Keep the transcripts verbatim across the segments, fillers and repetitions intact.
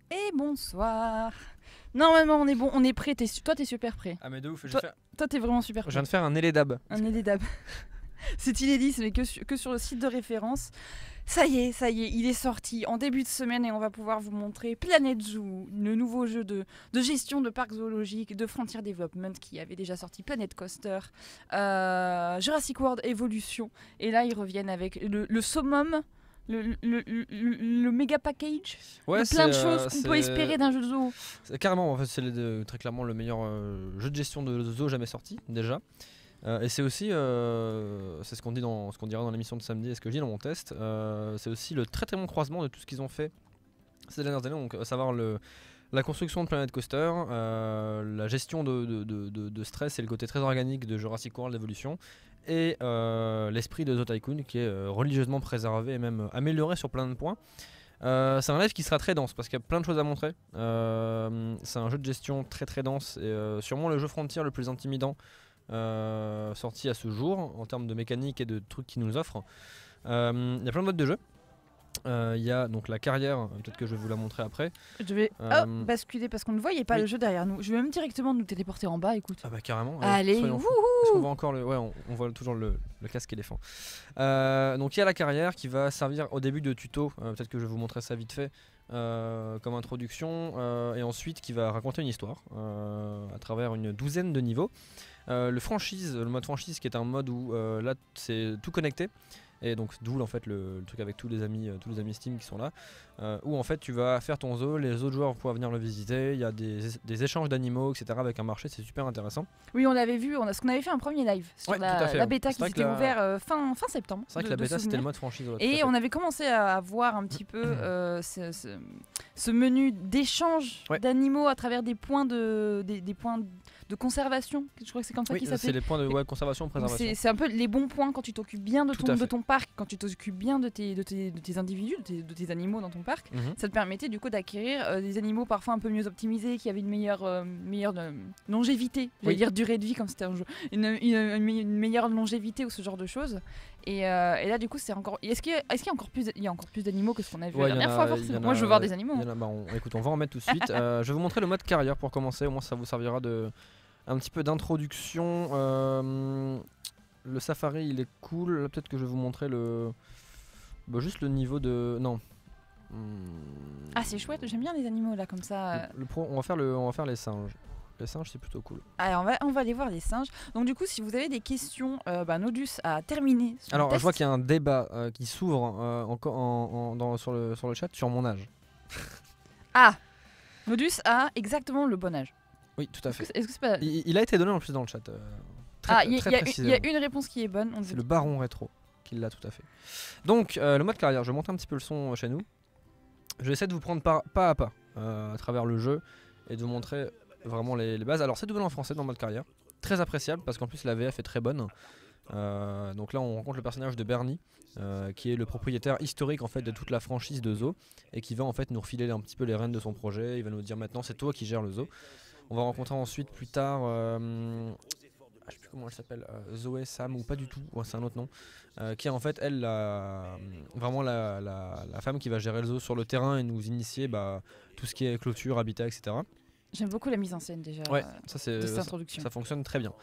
Et bonsoir. Normalement on est bon, on est prêt. T'es, toi t'es super prêt. Ah mais de ouf, je Toi- viens de faire- Toi t'es vraiment super je prêt. viens de faire un Elédab. Un élédab. C'est inédit, mais que, su- que sur le site de référence. Ça y est, ça y est, il est sorti en début de semaine et on va pouvoir vous montrer Planet Zoo, le nouveau jeu de, de gestion de parcs zoologiques de Frontier Development qui avait déjà sorti Planet Coaster, euh, Jurassic World Evolution. Et là, ils reviennent avec le, le summum, le, le, le, le- le méga package Ouais, de plein de c'est, choses euh, qu'on c'est- peut espérer d'un jeu de zoo. c'est carrément, en fait, c'est le- très clairement le meilleur euh, jeu de gestion de zoo jamais sorti déjà. Euh, et c'est aussi, euh, c'est ce qu'on dit dans, ce qu'on dira dans l'émission de samedi et ce que je dis dans mon test. euh, c'est aussi le très très bon croisement de tout ce qu'ils ont fait ces dernières années, donc à savoir le, la construction de Planet Coaster, euh, la gestion de, de- de- de- de stress et le côté très organique de Jurassic World Evolution, et euh, l'esprit de The Tycoon qui est euh, religieusement préservé et même amélioré sur plein de points. Euh, c'est un live qui sera très dense parce qu'il y a plein de choses à montrer. Euh, c'est un jeu de gestion très très dense et euh, sûrement le jeu Frontier le plus intimidant euh, sorti à ce jour en termes de mécanique et de trucs qu'il nous offre. Euh, Il y a plein de modes de jeu. Euh, Il y a donc la carrière, peut-être que je vais vous la montrer après. Je vais Euh, hop, basculer parce qu'on ne voyait pas oui. le jeu derrière nous. Je vais même directement nous téléporter en bas, écoute. Ah bah carrément. Allez, soyons fous. Est-ce qu'on voit encore le, ouais, on, on voit toujours le, le casque éléphant. Euh, donc il y a la carrière qui va servir au début de tuto. euh, peut-être que je vais vous montrer ça vite fait euh, comme introduction, euh, et ensuite qui va raconter une histoire euh, à travers une douzaine de niveaux. Euh, le franchise, le mode franchise qui est un mode où euh, là c'est tout connecté. Et donc d'où en fait le, le truc avec tous les amis, euh, tous les amis Steam qui sont là, euh, où en fait tu vas faire ton zoo, les autres joueurs pourront venir le visiter, il y a des, des échanges d'animaux, et cetera avec un marché, c'est super intéressant. Oui, on l'avait vu, on a, ce qu'on avait fait un premier live sur Ouais, la, tout à fait, la ouais. bêta C'est qui vrai que s'était la- ouvert euh, fin, fin septembre. C'est vrai que de- la de bêta c'était souvenir. le mode franchise. ouais, tout à Et fait. on avait commencé à voir un petit peu euh, ce, ce- ce menu d'échange Ouais. d'animaux à travers des points de, des, des points de conservation. Je crois que c'est comme ça Oui, qu'ils c'est s'appellent. les points de ouais, conservation, Donc préservation. C'est c'est un peu les bons points quand tu t'occupes bien de Tout ton, à de fait. ton parc, quand tu t'occupes bien de tes, de tes, de tes individus, de tes, de tes animaux dans ton parc. Mhm. Ça te permettait du coup d'acquérir euh, des animaux parfois un peu mieux optimisés, qui avaient une meilleure, euh, meilleure euh, longévité, j'allais Oui. dire durée de vie comme c'était un jeu, une, une- une me- une meilleure longévité ou ce genre de choses. Et, euh, et là du coup c'est encore. Est-ce qu'il y, a- est-ce qu'il y a encore plus, il y a encore plus d'animaux que ce qu'on a vu Ouais, la il y en dernière a- fois il y forcément. en Moi a- je veux voir ouais, des animaux. il y en a- bah, on- écoute, on va en mettre tout de suite. Euh, je vais vous montrer le mode carrière pour commencer, au moins ça vous servira de un petit peu d'introduction. Euh, le safari il est cool, Là, peut-être que je vais vous montrer le bah, juste le niveau de non. Hmm. Ah c'est chouette, j'aime bien les animaux là comme ça. euh. Le- le pro- on va faire le on va faire les singes. Les singes c'est plutôt cool. Alors on va, on va aller voir les singes. Donc du coup si vous avez des questions, euh, bah, Nodus a terminé. son Alors test. je vois qu'il y a un débat euh, qui s'ouvre euh, encore en, en- dans- sur le sur le chat sur mon âge. Ah, Nodus a exactement le bon âge. Oui, tout à Est-ce que fait. c'est- est-ce que c'est pas... Il, il a été donné en plus dans le chat. euh, très, Ah, il y, a- très il y a- il y précisément. a une réponse qui est bonne. on C'est dit- le baron rétro qui l'a tout à fait. Donc euh, le mode carrière, je vais monter un petit peu le son euh, chez nous. Je vais essayer de vous prendre par- pas à pas euh, à travers le jeu et de vous montrer vraiment les, les bases. Alors c'est doublé en français dans le mode carrière, très appréciable parce qu'en plus la V F est très bonne. Euh, donc là on rencontre le personnage de Bernie euh, qui est le propriétaire historique en fait de toute la franchise de zoo et qui va en fait nous refiler un petit peu les rênes de son projet. Il va nous dire maintenant c'est toi qui gères le zoo. On va rencontrer ensuite plus tard euh, ah, je sais plus comment elle s'appelle, euh, Zoé, Sam ou pas du tout, ouais, c'est un autre nom, euh, qui est en fait elle la, vraiment la, la, la femme qui va gérer le zoo sur le terrain et nous initier bah, tout ce qui est clôture, habitat, et cetera. J'aime beaucoup la mise en scène déjà Ouais, euh, ça c'est de cette ça, introduction. ça fonctionne très bien.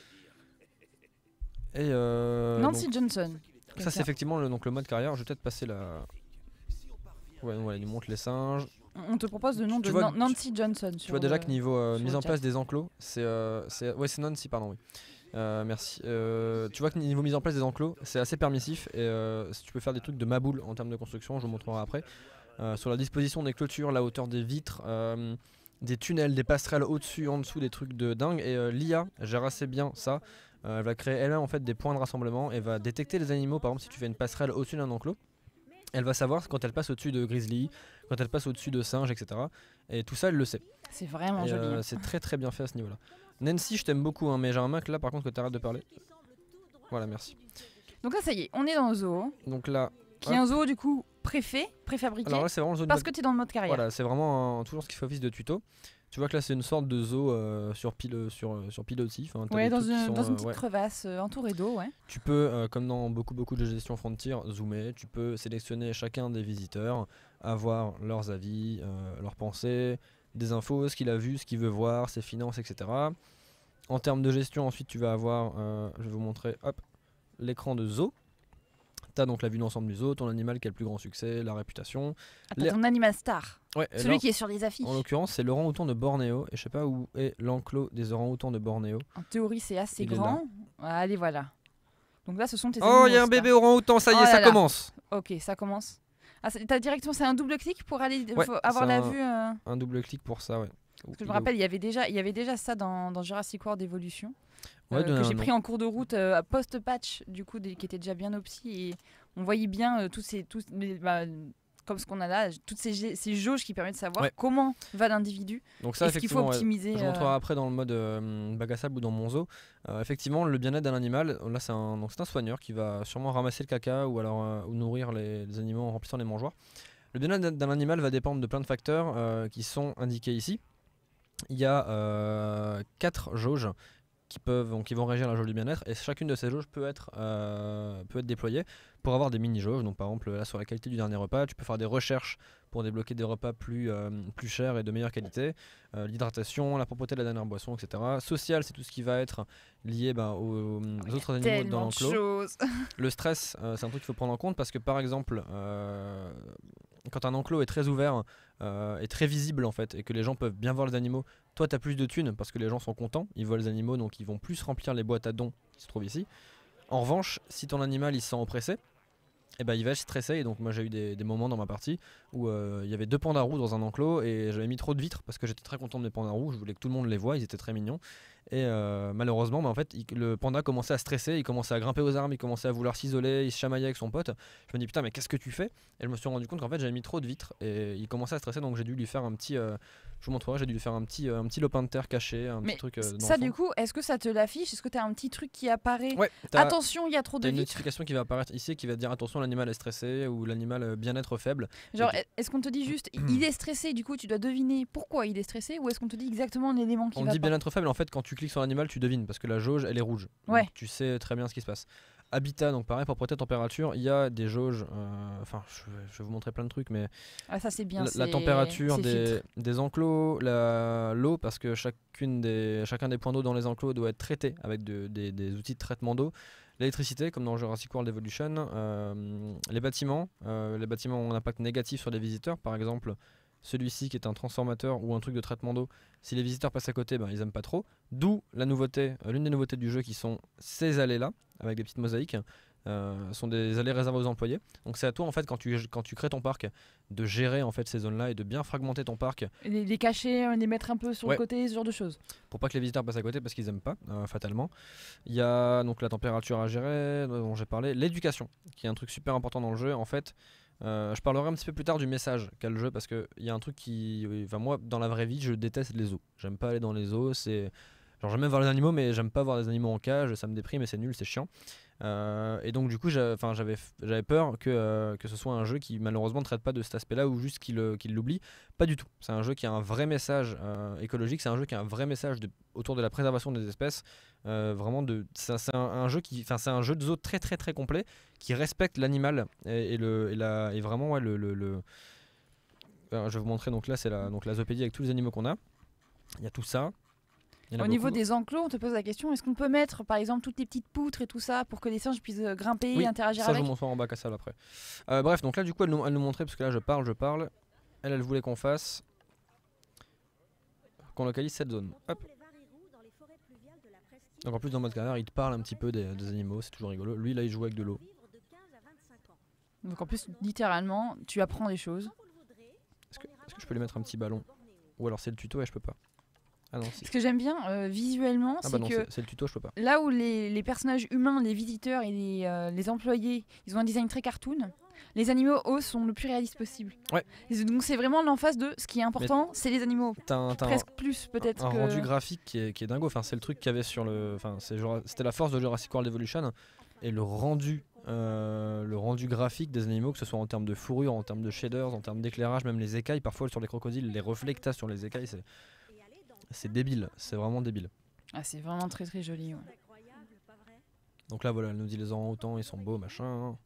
Et euh, Nancy donc, Johnson. ça c'est quelqu'un. effectivement le, donc, le mode carrière. Je vais peut-être passer la. Ouais, donc voilà, il nous montre les singes. On te propose le nom Tu de vois- Nan- Nancy Johnson. Tu vois déjà que niveau euh, sur mise le en chat. place des enclos, c'est euh, c'est ouais c'est Nancy pardon oui. Euh, merci. Euh, tu vois que niveau mise en place des enclos, c'est assez permissif et euh, si tu peux faire des trucs de maboule en termes de construction, je vous montrerai après. Euh, sur la disposition des clôtures, la hauteur des vitres, euh, des tunnels, des passerelles au-dessus, en dessous, des trucs de dingue. Et euh, l'I A gère assez bien ça. Euh, elle va créer elle-même en fait des points de rassemblement et va détecter les animaux. Par exemple, si tu fais une passerelle au-dessus d'un enclos, elle va savoir quand elle passe au-dessus de grizzly, quand elle passe au-dessus de singes, et cetera. Et tout ça, elle le sait. C'est vraiment Et, joli. euh, hein. c'est très très bien fait à ce niveau-là. Nancy, je t'aime beaucoup, hein, mais j'ai un Mac là par contre que t'arrêtes de parler. Voilà, merci. Donc là ça y est, on est dans le zoo. Donc là, Qui est un zoo du coup préfet, préfabriqué. alors là c'est vraiment le zoo de Parce mode- que tu es dans le mode carrière. Voilà, c'est vraiment un- toujours ce qui fait office de tuto. Tu vois que là c'est une sorte de zoo euh, sur, pile, sur, sur pilotis. Enfin, Ouais, dans, qui une, sont, dans une euh, petite ouais. crevasse euh, entourée d'eau, ouais. Tu peux, euh, comme dans beaucoup beaucoup de jeux de gestion Frontier, zoomer. Tu peux sélectionner chacun des visiteurs, avoir leurs avis, euh, leurs pensées, des infos, ce qu'il a vu, ce qu'il veut voir, ses finances, et cetera. En termes de gestion, ensuite tu vas avoir, euh, je vais vous montrer, hop, l'écran de zoo. Tu as donc la vue d'ensemble du zoo, ton animal qui a le plus grand succès, la réputation. Ah, t'as Les- ton animal star, Ouais, et celui là, qui est sur les affiches. en l'occurrence, c'est l'orang-outan de Bornéo. Et je sais pas où est l'enclos des orang-outans de Bornéo. En théorie, c'est assez Il est grand. Allez, voilà. Donc là, ce sont tes Oh, animaux il y a un stars. bébé orang-outan, ça y Oh est, là ça là. commence. Ok, ça commence. Ah, c'est- t'as directement, c'est un double clic pour aller Ouais, faut avoir c'est la un- vue. euh, Un double clic pour ça, ouais. Parce que je me rappelle, il y avait déjà, il y avait déjà ça dans, dans Jurassic World Evolution. Ouais, euh, donner que un j'ai nom. pris en cours de route euh, post-patch, du coup, des- qui était déjà bien opti. Et on voyait bien euh, tous ces. Tous, les- bah, comme ce qu'on a là, toutes ces, gé- ces jauges qui permettent de savoir Ouais. comment va l'individu. Donc ça, Et ce qu'il faut effectivement, ouais, optimiser. je euh, montrerai après dans le mode euh, bac à sable ou dans mon zoo. Euh, effectivement, le bien-être d'un animal, là c'est un, donc c'est un soigneur qui va sûrement ramasser le caca ou alors euh, ou nourrir les, les animaux en remplissant les mangeoires. Le bien-être d'un- d'un animal va dépendre de plein de facteurs euh, qui sont indiqués ici. Il y a euh, quatre jauges qui peuvent donc, qui vont régir la jauge du bien-être et chacune de ces jauges peut être euh, peut être déployée pour avoir des mini jauges. Donc par exemple là sur la qualité du dernier repas, tu peux faire des recherches pour débloquer des repas plus euh, plus chers et de meilleure qualité. Euh, l'hydratation, la propreté de la dernière boisson, et cetera. Social, c'est tout ce qui va être lié ben, aux, aux autres animaux dans Tellement de l'enclos. choses. Le stress, euh, c'est un truc qu'il faut prendre en compte parce que par exemple, euh, quand un enclos est très ouvert euh, et très visible en fait, et que les gens peuvent bien voir les animaux, toi tu as plus de thunes parce que les gens sont contents, ils voient les animaux donc ils vont plus remplir les boîtes à dons qui se trouvent ici. En revanche, si ton animal il se sent oppressé, eh ben, il va être stressé. Et donc moi j'ai eu des, des moments dans ma partie où euh, il y avait deux pandas roux dans un enclos et j'avais mis trop de vitres parce que j'étais très content de mes pandas roux, je voulais que tout le monde les voie, ils étaient très mignons. Et euh, malheureusement, bah, en fait, il- le panda commençait à stresser, il commençait à grimper aux arbres, il commençait à vouloir s'isoler, il se chamaillait avec son pote. Je me dis putain mais qu'est-ce que tu fais? Et je me suis rendu compte qu'en fait j'avais mis trop de vitres et il commençait à stresser, donc j'ai dû lui faire un petit, euh, je vous montrerai, j'ai dû lui faire un petit, euh, un petit lopin de terre caché, un Mais petit truc. Euh, ça, d'enfant. du coup, est-ce que ça te l'affiche? Est-ce que tu as un petit truc qui apparaît? Ouais, t'as- Attention, il y a trop de T'as une vitres. notification qui va apparaître ici qui va te dire attention l'animal est stressé ou l'animal euh, bien-être faible. Genre, Et- est-ce qu'on te dit juste, il est stressé, du coup, tu dois deviner pourquoi il est stressé, ou est-ce qu'on te dit exactement l'élément qui On va dit pas? bien-être faible en fait quand tu cliques sur l'animal tu devines parce que la jauge elle est rouge. Ouais. Donc, tu sais très bien ce qui se passe. Habitat donc pareil propreté température il y a des jauges. euh, Enfin je, vais- je vais vous montrer plein de trucs mais Ah, ça c'est bien. la, la c'est- température c'est des, filtre. des enclos, la- l'eau parce que chacune des, chacun des points d'eau dans les enclos doit être traité avec de- des, des outils de traitement d'eau. L'électricité comme dans Jurassic World Evolution, euh, les bâtiments, euh, les bâtiments ont un impact négatif sur les visiteurs par exemple. Celui-ci qui est un transformateur ou un truc de traitement d'eau, si les visiteurs passent à côté, ben, ils aiment pas trop. D'où la nouveauté, euh, l'une des nouveautés du jeu qui sont ces allées-là, avec des petites mosaïques, euh, sont des allées réservées aux employés. Donc c'est à toi en fait quand tu, quand tu crées ton parc de gérer en fait ces zones-là et de bien fragmenter ton parc Les, les cacher, les mettre un peu sur Ouais. le côté, ce genre de choses. pour pas que les visiteurs passent à côté parce qu'ils aiment pas euh, fatalement. Il y a donc la température à gérer dont j'ai parlé, l'éducation qui est un truc super important dans le jeu en fait. Euh, je parlerai un petit peu plus tard du message qu'a le jeu parce qu'il y a un truc qui, enfin moi dans la vraie vie je déteste les zoos. J'aime pas aller dans les zoos, c'est genre j'aime bien voir les animaux mais j'aime pas voir des animaux en cage, ça me déprime et c'est nul, c'est chiant. Euh, et donc du coup j'ai- enfin, j'avais j'avais peur que, euh, que ce soit un jeu qui malheureusement ne traite pas de cet aspect-là ou juste qu'il euh, qu'il l'oublie. Pas du tout. C'est un jeu qui a un vrai message euh, écologique, c'est un jeu qui a un vrai message de- autour de la préservation des espèces. Euh, vraiment de, c'est c'est un, un jeu qui, enfin c'est un jeu de zoo très très très complet qui respecte l'animal et, et le et la et vraiment ouais, le, le, le- Euh, je vais vous montrer donc là c'est la donc la zoopédie avec tous les animaux qu'on a. Il y a tout ça. Il y en a Au niveau beaucoup. des enclos, on te pose la question, est-ce qu'on peut mettre par exemple toutes les petites poutres et tout ça pour que les singes puissent euh, grimper Oui, et interagir ça je avec? vous montrerai en bac à sable après. Euh, bref, donc là du coup elle nous, elle nous montrait, parce que là je parle, je parle, elle elle voulait qu'on fasse, qu'on localise cette zone. Hop. Donc en plus dans mode carrière il te parle un petit peu des, des animaux, c'est toujours rigolo. Lui là il joue avec de l'eau. Donc en plus, littéralement, tu apprends des choses. Est-ce que, est-ce que je peux lui mettre un petit ballon? Ou alors c'est le tuto et je peux pas. Ah non si. Ce que j'aime bien euh, visuellement, Ah c'est bah non que c'est c'est le tuto je peux pas. là où les, les personnages humains, les visiteurs et les, euh, les employés, ils ont un design très cartoon, les animaux, eux, sont le plus réaliste possible. Ouais. Et donc c'est vraiment l'emphase de ce qui est important, c'est les animaux. T'as un, t'as un- Presque plus peut-être un que... rendu graphique qui est, qui est dingo. Enfin, c'est le truc qu'il y avait sur le. Enfin, c'est Jura- c'était la force de Jurassic World Evolution. Et le rendu, euh, le rendu graphique des animaux, que ce soit en termes de fourrure, en termes de shaders, en termes d'éclairage, même les écailles, parfois sur les crocodiles, les reflets que t'as sur les écailles, c'est C'est débile, c'est vraiment débile. Ah, c'est vraiment très très joli. Ouais. Donc là voilà, elle nous dit les orang-outans ils sont beaux machin.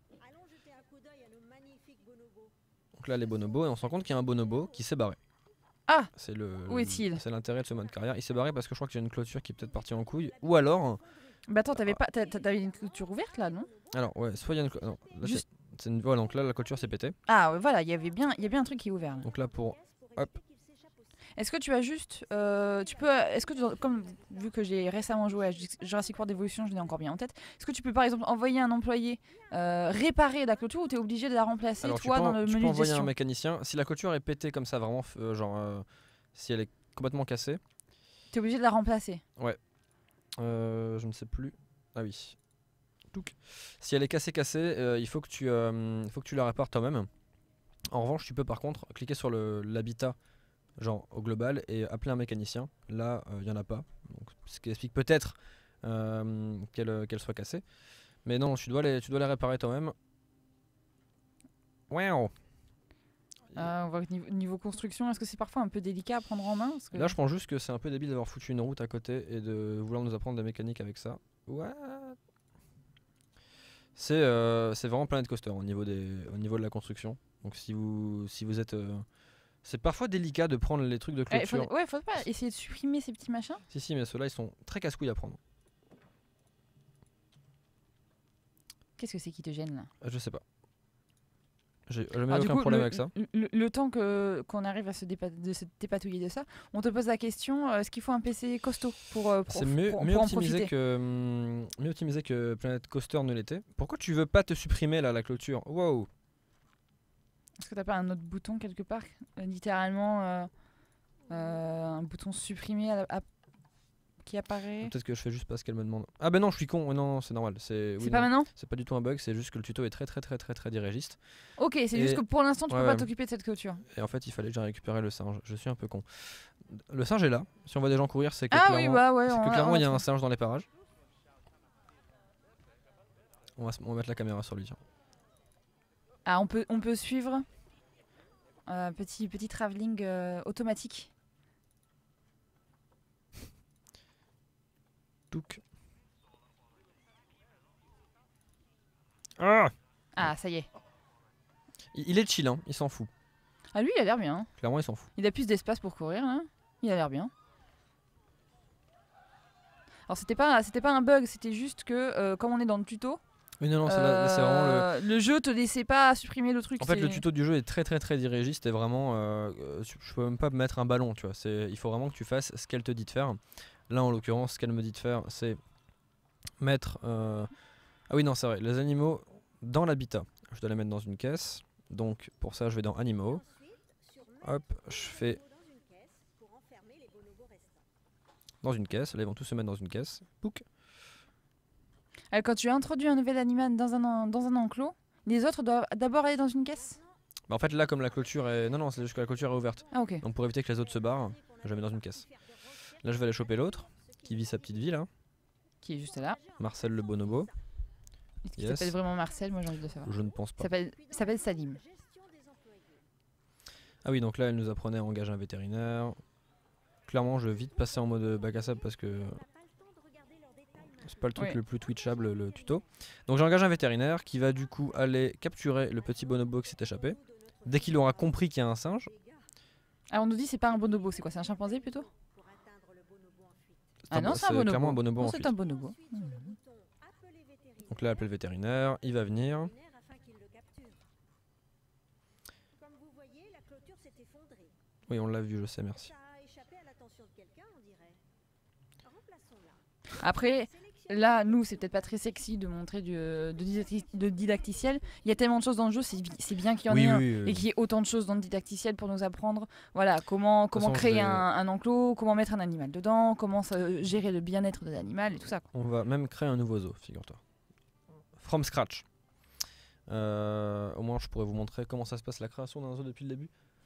Donc là les bonobos et on se rend compte qu'il y a un bonobo qui s'est barré. Ah, c'est le, où est-il? C'est l'intérêt de ce mode carrière. Il s'est barré parce que je crois qu'il y a une clôture qui est peut-être partie en couille. Ou alors... Bah attends, t'avais pas, t'a- t'avais une clôture ouverte là, non? Alors ouais, soit il y a une... clôture... Juste... Une... Voilà, donc là la clôture s'est pétée. Ah ouais, voilà, il y avait bien, il y a bien un truc qui est ouvert. Là. Donc là pour... Hop. Est-ce que tu as juste... Euh, tu peux... Est-ce que, tu, comme vu que j'ai récemment joué à Jurassic World Evolution, je l'ai encore bien en tête, est-ce que tu peux par exemple envoyer un employé euh, réparer la clôture ou tu es obligé de la remplacer Alors, toi tu peux, dans le tu menu peux de envoyer gestion? un mécanicien. Si la clôture est pétée comme ça, vraiment, euh, genre... Euh, si elle est complètement cassée... Tu es obligé de la remplacer? Ouais. Euh, je ne sais plus. Ah oui. Donc, si elle est cassée cassée, euh, il faut que tu, euh, faut que tu la répares toi-même. En revanche, tu peux par contre cliquer sur le- l'habitat, genre au global, et appeler un mécanicien. Là, il n'y en a pas. Donc, ce qui explique peut-être euh, qu'elle qu'elle soit cassée. Mais non, tu dois les, tu dois les réparer toi-même. Wow. Euh, on voit que niveau, niveau construction, est-ce que c'est parfois un peu délicat à prendre en main? Parce que... Là, je pense juste que c'est un peu débile d'avoir foutu une route à côté et de vouloir nous apprendre des mécaniques avec ça. What? C'est euh, c'est vraiment Planet Coaster au niveau, des, au niveau de la construction. Donc si vous, si vous êtes... Euh, c'est parfois délicat de prendre les trucs de Ouais, clôture. faut, ouais, faut pas essayer de supprimer ces petits machins. Si, si, mais ceux-là, ils sont très casse-couilles à prendre. Qu'est-ce que c'est qui te gêne là? Je sais pas. J'ai jamais Alors, du aucun coup, problème le, avec ça. Le, le temps que qu'on arrive à se, dépa de se dépatouiller de ça, on te pose la question, euh, est-ce qu'il faut un P C costaud pour, euh, pour, C'est mieux, pour, mieux, pour en optimisé profiter? que, hum, mieux optimisé que Planet Coaster ne l'était. Pourquoi tu veux pas te supprimer là la clôture? Wow. Est-ce que t'as pas un autre bouton quelque part? Euh, littéralement euh, euh, un bouton supprimer à- à- qui apparaît. Peut-être que je fais juste pas ce qu'elle me demande. Ah ben non, je suis con. Non, non, c'est normal. C'est C'est oui, pas non. maintenant? C'est pas du tout un bug. C'est juste que le tuto est très très très très très dirigiste. Ok, c'est Et- juste que pour l'instant tu ouais, peux ouais. pas t'occuper de cette clôture. Et en fait, il fallait que j'aille récupérer le singe. Je suis un peu con. Le singe est là. Si on voit des gens courir, c'est que Ah oui, clairement, bah ouais, c'est on que a- clairement on a il y a trouvé. un singe dans les parages. On va, se- on va mettre la caméra sur lui. Tiens. Ah, on peut, on peut suivre. Euh, petit, petit travelling euh, automatique. Touc. Ah Ah, ça y est. il, il est chill, hein. Il s'en fout. Ah, lui, il a l'air bien. Clairement, il s'en fout. Il a plus d'espace pour courir, hein. Il a l'air bien. Alors, c'était pas, c'était pas un bug, c'était juste que, euh, comme on est dans le tuto, Mais non, non, c'est là, là, c'est vraiment le. euh, le jeu te laissait pas supprimer le truc. En fait, le c'est- tuto du jeu est très très très dirigiste et vraiment, euh, euh, je peux même pas mettre un ballon, tu vois. C'est, il faut vraiment que tu fasses ce qu'elle te dit de faire. Là, en l'occurrence, ce qu'elle me dit de faire, c'est mettre. euh, Ah oui, non, c'est vrai. Les animaux dans l'habitat. Je dois les mettre dans une caisse. Donc, pour ça, je vais dans animaux. Hop, je fais dans une caisse. Là, ils vont tous se mettre dans une caisse. Pouc. Alors, quand tu introduis un nouvel animal dans un, en- dans un enclos, les autres doivent d'abord aller dans une caisse? Bah, en fait, là, comme la clôture est. Non, non, c'est juste que la clôture est ouverte. Ah, ok. Donc, pour éviter que les autres se barrent, je la mets dans une caisse. Là, je vais aller choper l'autre qui vit sa petite vie là. Qui est juste là. Marcel le bonobo. Est-ce qu'il Yes. s'appelle vraiment Marcel? Moi, j'ai envie de le savoir. Je ne pense Il pas. s'appelle il s'appelle Salim. Ah oui, donc là, elle nous apprenait à engager un vétérinaire. Clairement, je vais vite passer en mode bac à sable parce que c'est pas le truc Oui. le plus twitchable, le tuto. Donc j'engage un vétérinaire qui va du coup aller capturer le petit bonobo qui s'est échappé. Dès qu'il aura compris qu'il y a un singe. Alors, on nous dit c'est pas un bonobo, c'est quoi? C'est un chimpanzé plutôt? C'est Ah un non, bo- c'est un bonobo. clairement un bonobo Non, en c'est fuite. un bonobo. Mmh. Donc là, appelle le vétérinaire, il va venir. Oui, on l'a vu, je sais, merci. Après, là, nous, c'est peut-être pas très sexy de montrer du, de, didacti- de didacticiel. Il y a tellement de choses dans le jeu, c'est bi- c'est bien qu'il y en Oui, ait un. oui, oui. Et qu'il y ait autant de choses dans le didacticiel pour nous apprendre voilà, comment, comment façon, je créer vais- un, un enclos, comment mettre un animal dedans, comment ça- gérer le bien-être de l'animal et tout ça. Quoi. On va même créer un nouveau zoo, figure-toi. From scratch. Euh, au moins, je pourrais vous montrer comment ça se passe la création d'un zoo depuis le début.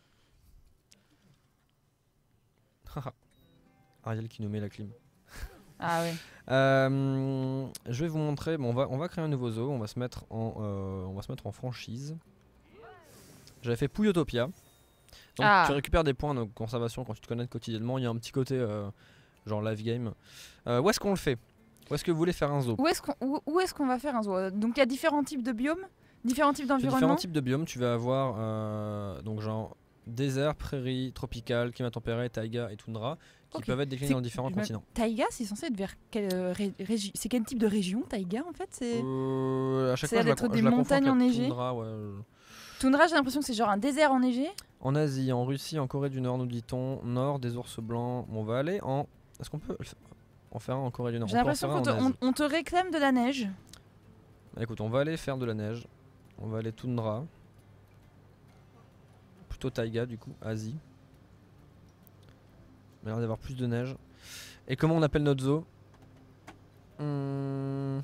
Ariel qui nous met la clim. Ah ouais. Euh, je vais vous montrer. Bon, on va on va créer un nouveau zoo. On va se mettre en euh, on va se mettre en franchise. J'avais fait Pouillotopia. Donc Ah. tu récupères des points de conservation quand tu te connectes quotidiennement. Il y a un petit côté euh, genre live game. Euh, où est-ce qu'on le fait? Où est-ce que vous voulez faire un zoo? Où est-ce qu'on où, où est-ce qu'on va faire un zoo? Donc il y a différents types de biomes, différents types Tu as d'environnements. différents types de biomes. Tu vas avoir euh, donc genre désert, prairie, tropical, climat tempéré, taïga et toundra qui Ok. peuvent être déclinés C'est- dans différents je me- continents. Taïga, c'est censé être vers quelle euh, ré- régi- c'est quel type de région Taïga en fait? C'est Euh, à chaque Ça fois, a je la, l'air d'être con- des je la confonds avec montagnes la enneigées. toundra, ouais, euh. Toundra, j'ai l'impression que c'est genre un désert enneigé. En Asie, en Russie, en Corée du Nord, nous dit-on, nord des ours blancs. On va aller en. Est-ce qu'on peut en faire un en Corée du Nord? J'ai On peut en l'impression faire un qu'on en te, on, Asie. on te réclame de la neige. Bah, écoute, on va aller faire de la neige. On va aller toundra. Plutôt taïga du coup, Asie. Il a l'air d'avoir plus de neige. Et comment on appelle notre zoo? Hmm,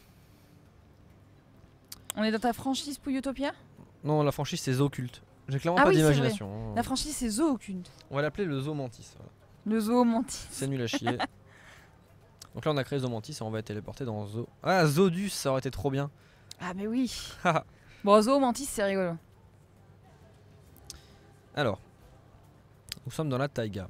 On est dans ta franchise Pouillotopia. Non, la franchise c'est zoo culte. J'ai clairement Ah pas oui, c'est d'imagination. hein. La franchise c'est Zoo Occulte. On va l'appeler le zoo mantis. voilà. Le zoo Mantis. C'est nul à chier. Donc là on a créé zoo mantis et on va être téléporté dans zoo. Ah, Zodus, ça aurait été trop bien. Ah mais oui. Haha. Bon, zoo Mantis c'est rigolo. Alors, nous sommes dans la taïga.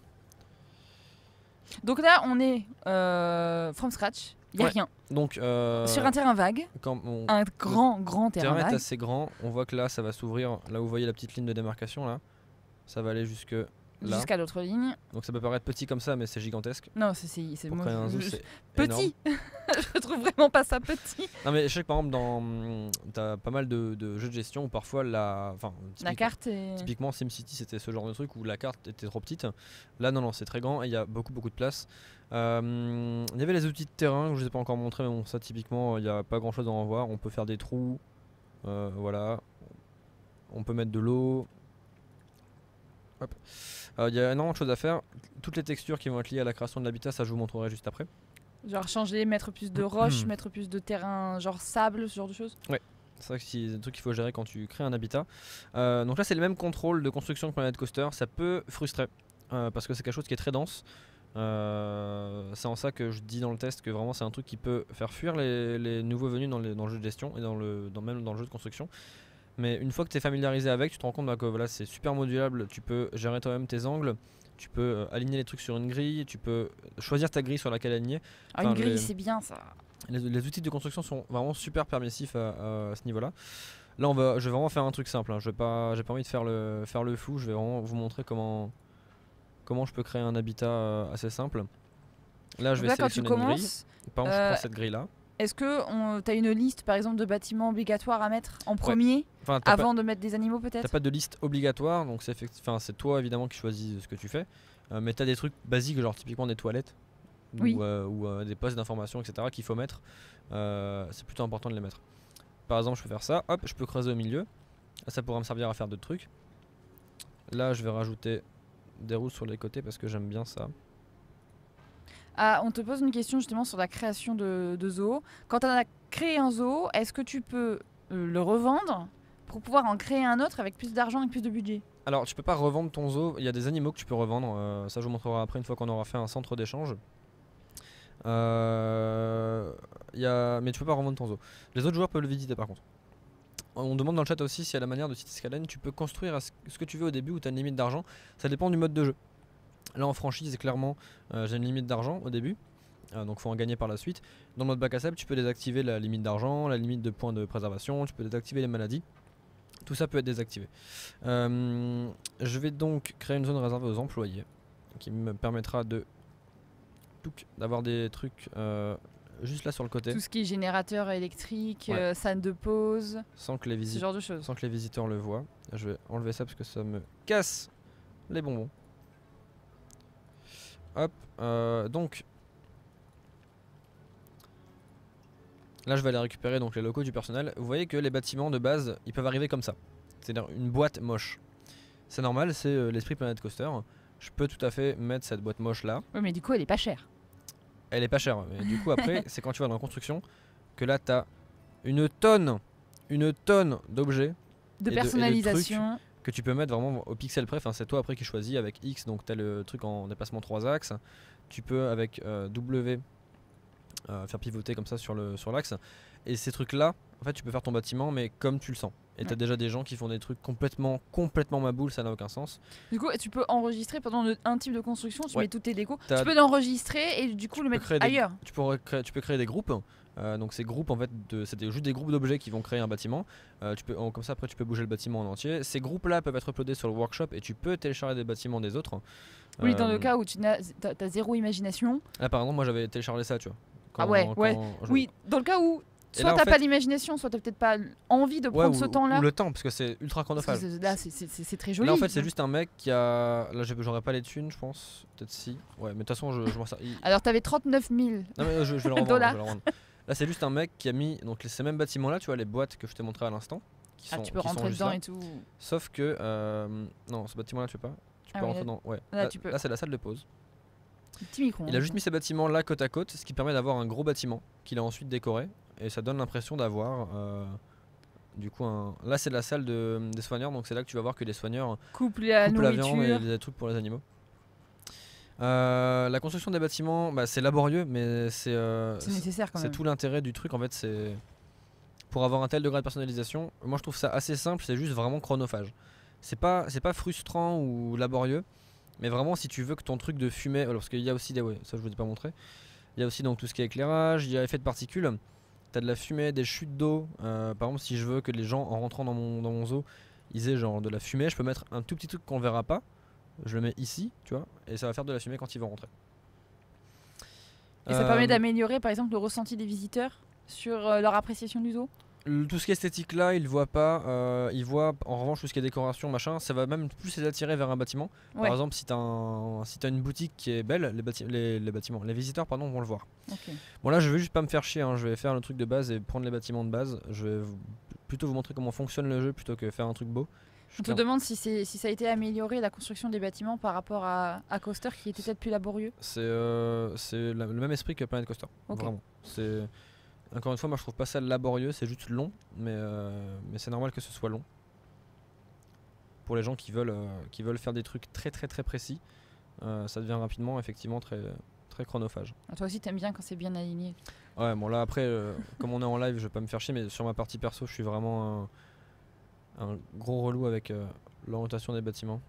Donc là on est euh, from scratch. Il y a Ouais. rien. Donc, euh, Sur un terrain vague, quand on, un grand grand le terrain terrain est vague. assez grand, on voit que là ça va s'ouvrir. Là où vous voyez la petite ligne de démarcation là, ça va aller jusque là. Jusqu'à l'autre ligne. Donc ça peut paraître petit comme ça, mais c'est gigantesque. Non, c'est c'est c'est Pour moi- créer un zoo, je- c'est énorme. petit. Je trouve vraiment pas ça petit. Non mais je sais que par exemple dans t'as pas mal de, de jeux de gestion où parfois la, enfin La typiquement- carte est. Typiquement SimCity c'était ce genre de truc où la carte était trop petite. Là non non c'est très grand et il y a beaucoup beaucoup de place. Euh, Il y avait les outils de terrain que je vous ai pas encore montré mais bon ça typiquement il n'y a pas grand chose à en voir. On peut faire des trous, euh, voilà. On peut mettre de l'eau. Hop. Euh, Il y a énormément de choses à faire. Toutes les textures qui vont être liées à la création de l'habitat ça je vous montrerai juste après. Genre changer, mettre plus de roches, mettre plus de terrain, genre sable, ce genre de choses. C'est vrai que c'est des trucs qu'il faut gérer quand tu crées un habitat. Euh, donc là, c'est le même contrôle de construction que Planet Coaster. Ça peut frustrer euh, parce que c'est quelque chose qui est très dense. Euh, c'est en ça que je dis dans le test que vraiment c'est un truc qui peut faire fuir les, les nouveaux venus dans, les- dans le jeu de gestion et dans le, dans, même dans le jeu de construction. Mais une fois que tu es familiarisé avec, tu te rends compte bah, que voilà, c'est super modulable. Tu peux gérer toi-même tes angles. Tu peux euh, aligner les trucs sur une grille. Tu peux choisir ta grille sur laquelle aligner. Ah, Enfin, une grille, les- c'est bien ça. Les, les outils de construction sont vraiment super permissifs à, à- à ce niveau-là. Là, on va, je vais vraiment faire un truc simple. Hein. Je vais pas, j'ai pas envie de faire le, faire le fou. Je vais vraiment vous montrer comment, comment je peux créer un habitat euh, assez simple. Là, je Donc vais là, quand tu sélectionner une grille. commences, Par exemple, euh, je prends cette grille-là. est-ce que tu as une liste, par exemple, de bâtiments obligatoires à mettre en premier, Enfin, t'as pas, avant de mettre des animaux t'as peut-être? pas de liste obligatoire, donc c'est, effecti- enfin, c'est toi évidemment qui choisis ce que tu fais. Euh, mais t'as des trucs basiques, genre typiquement des toilettes Oui. ou, euh, ou, euh, des postes d'information, et cetera qu'il faut mettre. Euh, c'est plutôt important de les mettre. Par exemple, je peux faire ça. Hop, je peux creuser au milieu. Ça pourra me servir à faire d'autres trucs. Là, je vais rajouter des roues sur les côtés parce que j'aime bien ça. Ah, on te pose une question justement sur la création de, de zoos. Quand tu as créé un zoo, est-ce que tu peux euh, le revendre pour pouvoir en créer un autre avec plus d'argent et plus de budget? Alors, tu peux pas revendre ton zoo. Il y a des animaux que tu peux revendre. euh, ça, je vous montrerai après une fois qu'on aura fait un centre d'échange. Euh, il y a... Mais tu peux pas revendre ton zoo. Les autres joueurs peuvent le visiter par contre. On demande dans le chat aussi si à la manière de City Skyline, tu peux construire à ce ce que tu veux au début ou tu as une limite d'argent. Ça dépend du mode de jeu. Là en franchise, clairement, euh, j'ai une limite d'argent au début. Euh, donc faut en gagner par la suite. Dans le mode bac à sable, tu peux désactiver la limite d'argent, la limite de points de préservation, tu peux désactiver les maladies. Tout ça peut être désactivé. Euh, je vais donc créer une zone réservée aux employés qui me permettra de touc, d'avoir des trucs euh, juste là sur le côté Tout ce qui est générateur électrique, Ouais. euh, salle de pause, sans que les ce visites genre de choses. sans que les visiteurs le voient. Je vais enlever ça parce que ça me casse les bonbons. Hop, euh, donc là je vais aller récupérer donc les locaux du personnel. Vous voyez que les bâtiments de base ils peuvent arriver comme ça, c'est-à-dire une boîte moche. C'est normal, c'est euh, l'esprit Planet Coaster. Je peux tout à fait mettre cette boîte moche là. Oui, mais du coup, elle est pas chère. Elle est pas chère, mais du coup après c'est quand tu vas dans la construction que là t'as une tonne, une tonne d'objets De Et de- et de personnalisation. que tu peux mettre vraiment au pixel près. Enfin, c'est toi après qui choisis avec X, donc tu as le truc en déplacement trois axes. Tu peux avec euh, W euh, faire pivoter comme ça sur le sur l'axe. Et ces trucs là, en fait, tu peux faire ton bâtiment, mais comme tu le sens. Et t'as Ouais. déjà des gens qui font des trucs complètement, complètement maboules, ça n'a aucun sens. Du coup, tu peux enregistrer pendant le- un type de construction, tu Ouais. mets toutes tes décos. T'as- Tu peux l'enregistrer et du coup le peux mettre créer des- ailleurs. Tu peux, recréer- tu peux créer des groupes. Euh, donc ces groupes en fait, de- c'est des- juste des groupes d'objets qui vont créer un bâtiment. Euh, tu peux, en- comme ça après tu peux bouger le bâtiment en entier. Ces groupes là peuvent être uploadés sur le workshop et tu peux télécharger des bâtiments des autres. Oui, dans Euh, le cas où tu n'as t'as, t'as zéro imagination. Là par exemple moi j'avais téléchargé ça tu vois. Ah ouais, ouais. je- Oui, dans le cas où Et soit là, en t'as fait- pas l'imagination, soit t'as peut-être pas envie de Ouais, prendre ou, ce ou temps-là. le temps parce que c'est ultra Parce que chronophage. c'est- là, c'est- c'est c'est- c'est très joli. Là en fait c'est juste un mec qui a. Là j'ai- j'aurais pas les thunes je pense. Peut-être si. Ouais mais de toute façon je, je m'en sers. il- Alors t'avais trente-neuf mille. Non mais euh, je, je vais le revendre, Dollars. je vais le revendre. Là c'est juste un mec qui a mis donc les- ces mêmes bâtiments là, tu vois les boîtes que je t'ai montré à l'instant. Qui Ah, sont, tu peux qui sont rentrer juste dedans là. et tout. Sauf que euh, non ce bâtiment là tu peux pas. Tu Ah peux oui, rentrer là- dans. Ouais. là, tu peux. Là c'est la salle de pause. Petit micro. Il hein. a juste mis ces bâtiments là côte à côte, ce qui permet d'avoir un gros bâtiment qu'il a ensuite décoré et ça donne l'impression d'avoir. euh, Du coup, un... là c'est la salle de, des soigneurs, donc c'est là que tu vas voir que les soigneurs Coupe la coupent la nourriture. viande et les trucs pour les animaux. Euh, la construction des bâtiments, bah, c'est laborieux, mais c'est euh, C'est nécessaire quand c'est même. tout l'intérêt du truc en fait. C'est pour avoir un tel degré de personnalisation. Moi, je trouve ça assez simple. C'est juste vraiment chronophage. C'est pas c'est pas frustrant ou laborieux, mais vraiment si tu veux que ton truc de fumée, alors, parce qu'il y a aussi des, ouais, ça je vous ai pas montré. Il y a aussi donc tout ce qui est éclairage, il y a effet de particules. T'as de la fumée, des chutes d'eau. Euh, par exemple, si je veux que les gens en rentrant dans mon, dans mon zoo, ils aient genre de la fumée, je peux mettre un tout petit truc qu'on verra pas. Je le mets ici, tu vois, et ça va faire de la fumée quand ils vont rentrer. Et ça Euh, permet d'améliorer par exemple le ressenti des visiteurs sur euh, leur appréciation du zoo. le- Tout ce qui est esthétique là, ils voient pas. Euh, ils voient en revanche tout ce qui est décoration, machin. Ça va même plus les attirer vers un bâtiment. Ouais. Par exemple, si t'as un, si t'as une boutique qui est belle, les, bâti- les, les bâtiments, les visiteurs pardon vont le voir. Ok. Bon là, je vais juste pas me faire chier. hein, Je vais faire le truc de base et prendre les bâtiments de base. Je vais vous- plutôt vous montrer comment fonctionne le jeu plutôt que faire un truc beau. Je On te clair- demande si, c'est- si ça a été amélioré la construction des bâtiments par rapport à, à Coaster qui était peut-être plus laborieux. C'est euh, c'est la- le même esprit que Planet Coaster. Ok. Vraiment. C'est encore une fois, moi je trouve pas ça laborieux, c'est juste long, mais euh, mais c'est normal que ce soit long. Pour les gens qui veulent euh, qui veulent faire des trucs très très très précis, euh, ça devient rapidement effectivement très très chronophage. Ah, toi aussi t'aimes bien quand c'est bien aligné. Ouais, bon là après, euh, comme on est en live, je vais pas me faire chier, mais sur ma partie perso, je suis vraiment un, un gros relou avec euh, l'orientation des bâtiments.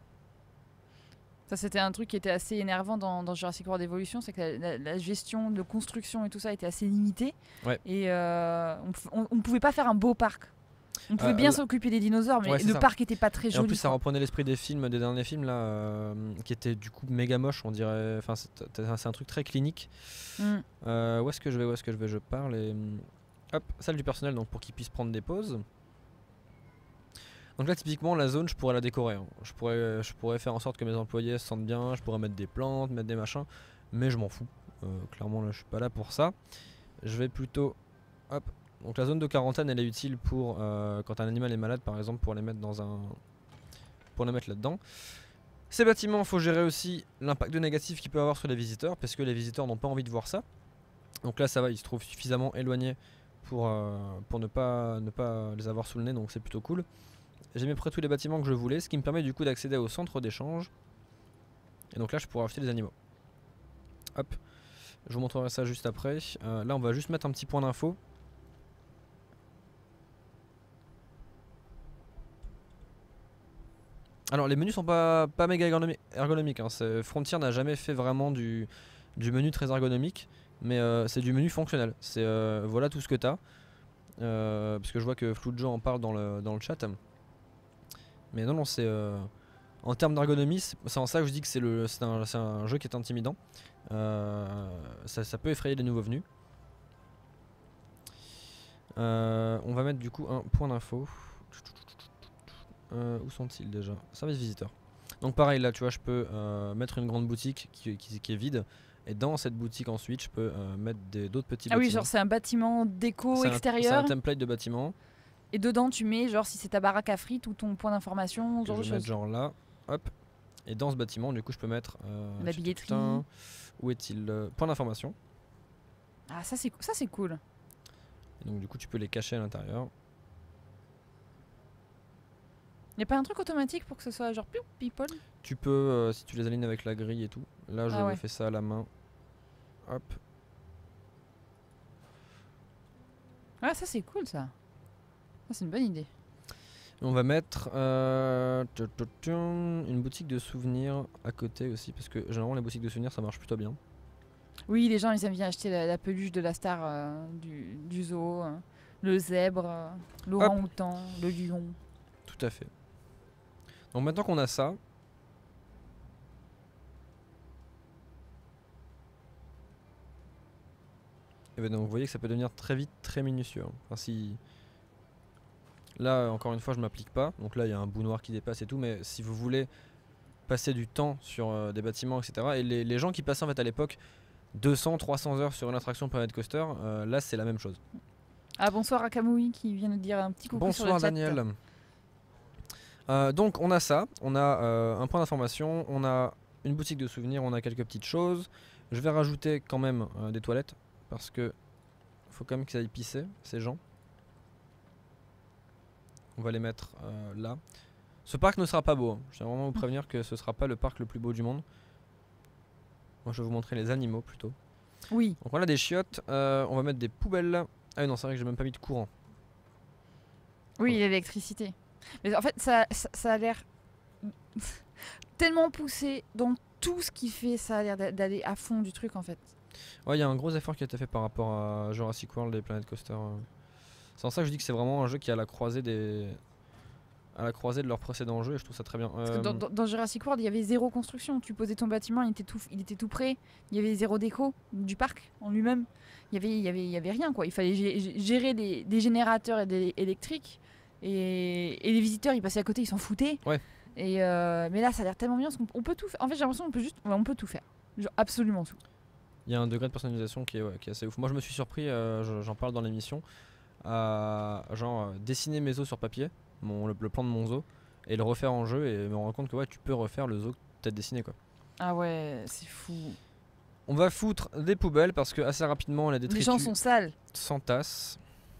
Ça c'était un truc qui était assez énervant dans, dans Jurassic World Evolution, c'est que la, la- la gestion de construction et tout ça était assez limitée. Ouais. Et euh, on, pou- on- on pouvait pas faire un beau parc. On pouvait Euh, bien là- s'occuper des dinosaures, mais Ouais, c'est le ça. parc était pas très Et en joli. plus, ça quoi. reprenait l'esprit des films, des derniers films là, euh, qui étaient du coup méga moches, on dirait. Enfin, c'est c'est un truc très clinique. Mm. Euh, où est-ce que je vais Où est-ce que je vais Je parle et hum, hop, salle du personnel, donc pour qu'ils puissent prendre des pauses. Donc là, typiquement, la zone, je pourrais la décorer. hein. Je pourrais, je pourrais faire en sorte que mes employés se sentent bien. Je pourrais mettre des plantes, mettre des machins, mais je m'en fous. Euh, clairement, là, je suis pas là pour ça. Je vais plutôt, hop. Donc la zone de quarantaine, elle est utile pour euh, quand un animal est malade, par exemple, pour les mettre dans un, pour les mettre là-dedans. Ces bâtiments, il faut gérer aussi l'impact négatif qu'il peut avoir sur les visiteurs, parce que les visiteurs n'ont pas envie de voir ça. Donc là, ça va, ils se trouvent suffisamment éloignés pour, euh, pour ne, pas, ne pas les avoir sous le nez, donc c'est plutôt cool. J'ai mis à peu près tous les bâtiments que je voulais, ce qui me permet du coup d'accéder au centre d'échange. Et donc là, je pourrai acheter des animaux. Hop, je vous montrerai ça juste après. Euh, là, on va juste mettre un petit point d'info. Alors les menus sont pas, pas méga ergonomi- ergonomiques. Hein. c'est- Frontier n'a jamais fait vraiment du, du menu très ergonomique, mais euh, c'est du menu fonctionnel. C'est euh, voilà tout ce que tu as. Euh, parce que je vois que Floudjo en parle dans le, dans le chat. Mais non, non, c'est. euh, en termes d'ergonomie, c'est c'est en ça que je dis que c'est le- c'est un, c'est un jeu qui est intimidant. Euh, ça, ça peut effrayer les nouveaux venus. Euh, on va mettre du coup un point d'info. Euh, où sont-ils déjà? Service visiteur. Donc pareil là tu vois je peux euh, mettre une grande boutique qui, qui- qui est vide et dans cette boutique ensuite je peux euh, mettre des- d'autres petits Ah oui, bâtiments. genre c'est un bâtiment déco C'est un- extérieur. C'est un template de bâtiment. Et dedans, tu mets, genre, si c'est ta baraque à frites ou ton point d'information, ce Que genre de je vais mettre choses. genre là. Hop. Et dans ce bâtiment du coup je peux mettre euh, La putain, billetterie. où est-il euh, Point d'information. Ah, ça, c'est ça, c'est cool. Et donc du coup tu peux les cacher à l'intérieur. Y a pas un truc automatique pour que ce soit genre piou, people? Tu peux euh, si tu les alignes avec la grille et tout. Là je Ah ouais. fais ça à la main. Hop. Ah, ça, c'est cool, ça. Ça, c'est une bonne idée. On va mettre euh, tchou, tchou, tchou, une boutique de souvenirs à côté aussi, parce que généralement les boutiques de souvenirs ça marche plutôt bien. Oui, les gens ils aiment bien acheter la, la peluche de la star euh, du, du zoo, euh, le zèbre, euh, l'orang-outan, le lion. Tout à fait. Donc maintenant qu'on a ça, et ben donc vous voyez que ça peut devenir très vite très minutieux. Hein. Enfin, si... Là encore une fois je m'applique pas, donc là il y a un bout noir qui dépasse et tout, mais si vous voulez passer du temps sur euh, des bâtiments, et cetera. Et les, les gens qui passaient en fait à l'époque deux cents trois cents heures sur une attraction Planet Coaster, euh, là c'est la même chose. Ah bonsoir à Kamui qui vient de dire un petit coucou Bonsoir sur le chat. Daniel. Euh, donc on a ça, on a euh, un point d'information, on a une boutique de souvenirs, on a quelques petites choses. Je vais rajouter quand même euh, des toilettes parce que faut quand même qu'ils aillent pisser ces gens. On va les mettre euh, là. Ce parc ne sera pas beau, hein. Je tiens vraiment à vous prévenir que ce sera pas le parc le plus beau du monde. Moi je vais vous montrer les animaux plutôt. Oui. Donc on a des chiottes, euh, on va mettre des poubelles. Ah oui non c'est vrai que j'ai même pas mis de courant. Oui, l'électricité. Mais en fait, ça, ça, ça a l'air tellement poussé dans tout ce qu'il fait, ça a l'air d'a- d'aller à fond du truc en fait. Ouais il y a un gros effort qui a été fait par rapport à Jurassic World et Planet Coaster. euh. C'est en ça que je dis que c'est vraiment un jeu qui est à la croisée des... à la croisée de leurs précédents jeux et je trouve ça très bien. Parce que Euh, dans, dans- dans Jurassic World, il y avait zéro construction. Tu posais ton bâtiment, il était tout, il était tout prêt. Il y avait zéro déco du parc en lui-même. Il y avait, il y avait, il y avait rien quoi. Il fallait gé- gé- gérer des, des générateurs et des électriques. Et, et les visiteurs, ils passaient à côté, ils s'en foutaient. Ouais. Et euh, mais là, ça a l'air tellement bien parce qu'on on peut tout faire. En fait, j'ai l'impression qu'on peut juste, ouais, on peut tout faire. Genre, absolument tout. Il y a un degré de personnalisation qui est, ouais, qui est assez ouf. Moi je me suis surpris, euh, je- j'en parle dans l'émission, à genre euh, dessiner mes os sur papier, mon, le, le plan de mon zoo, et le refaire en jeu et me rendre compte que ouais tu peux refaire le zoo que t'as dessiné quoi. Ah ouais, c'est fou. On va foutre des poubelles parce que assez rapidement la Les détritus gens sont sales. s'entasse.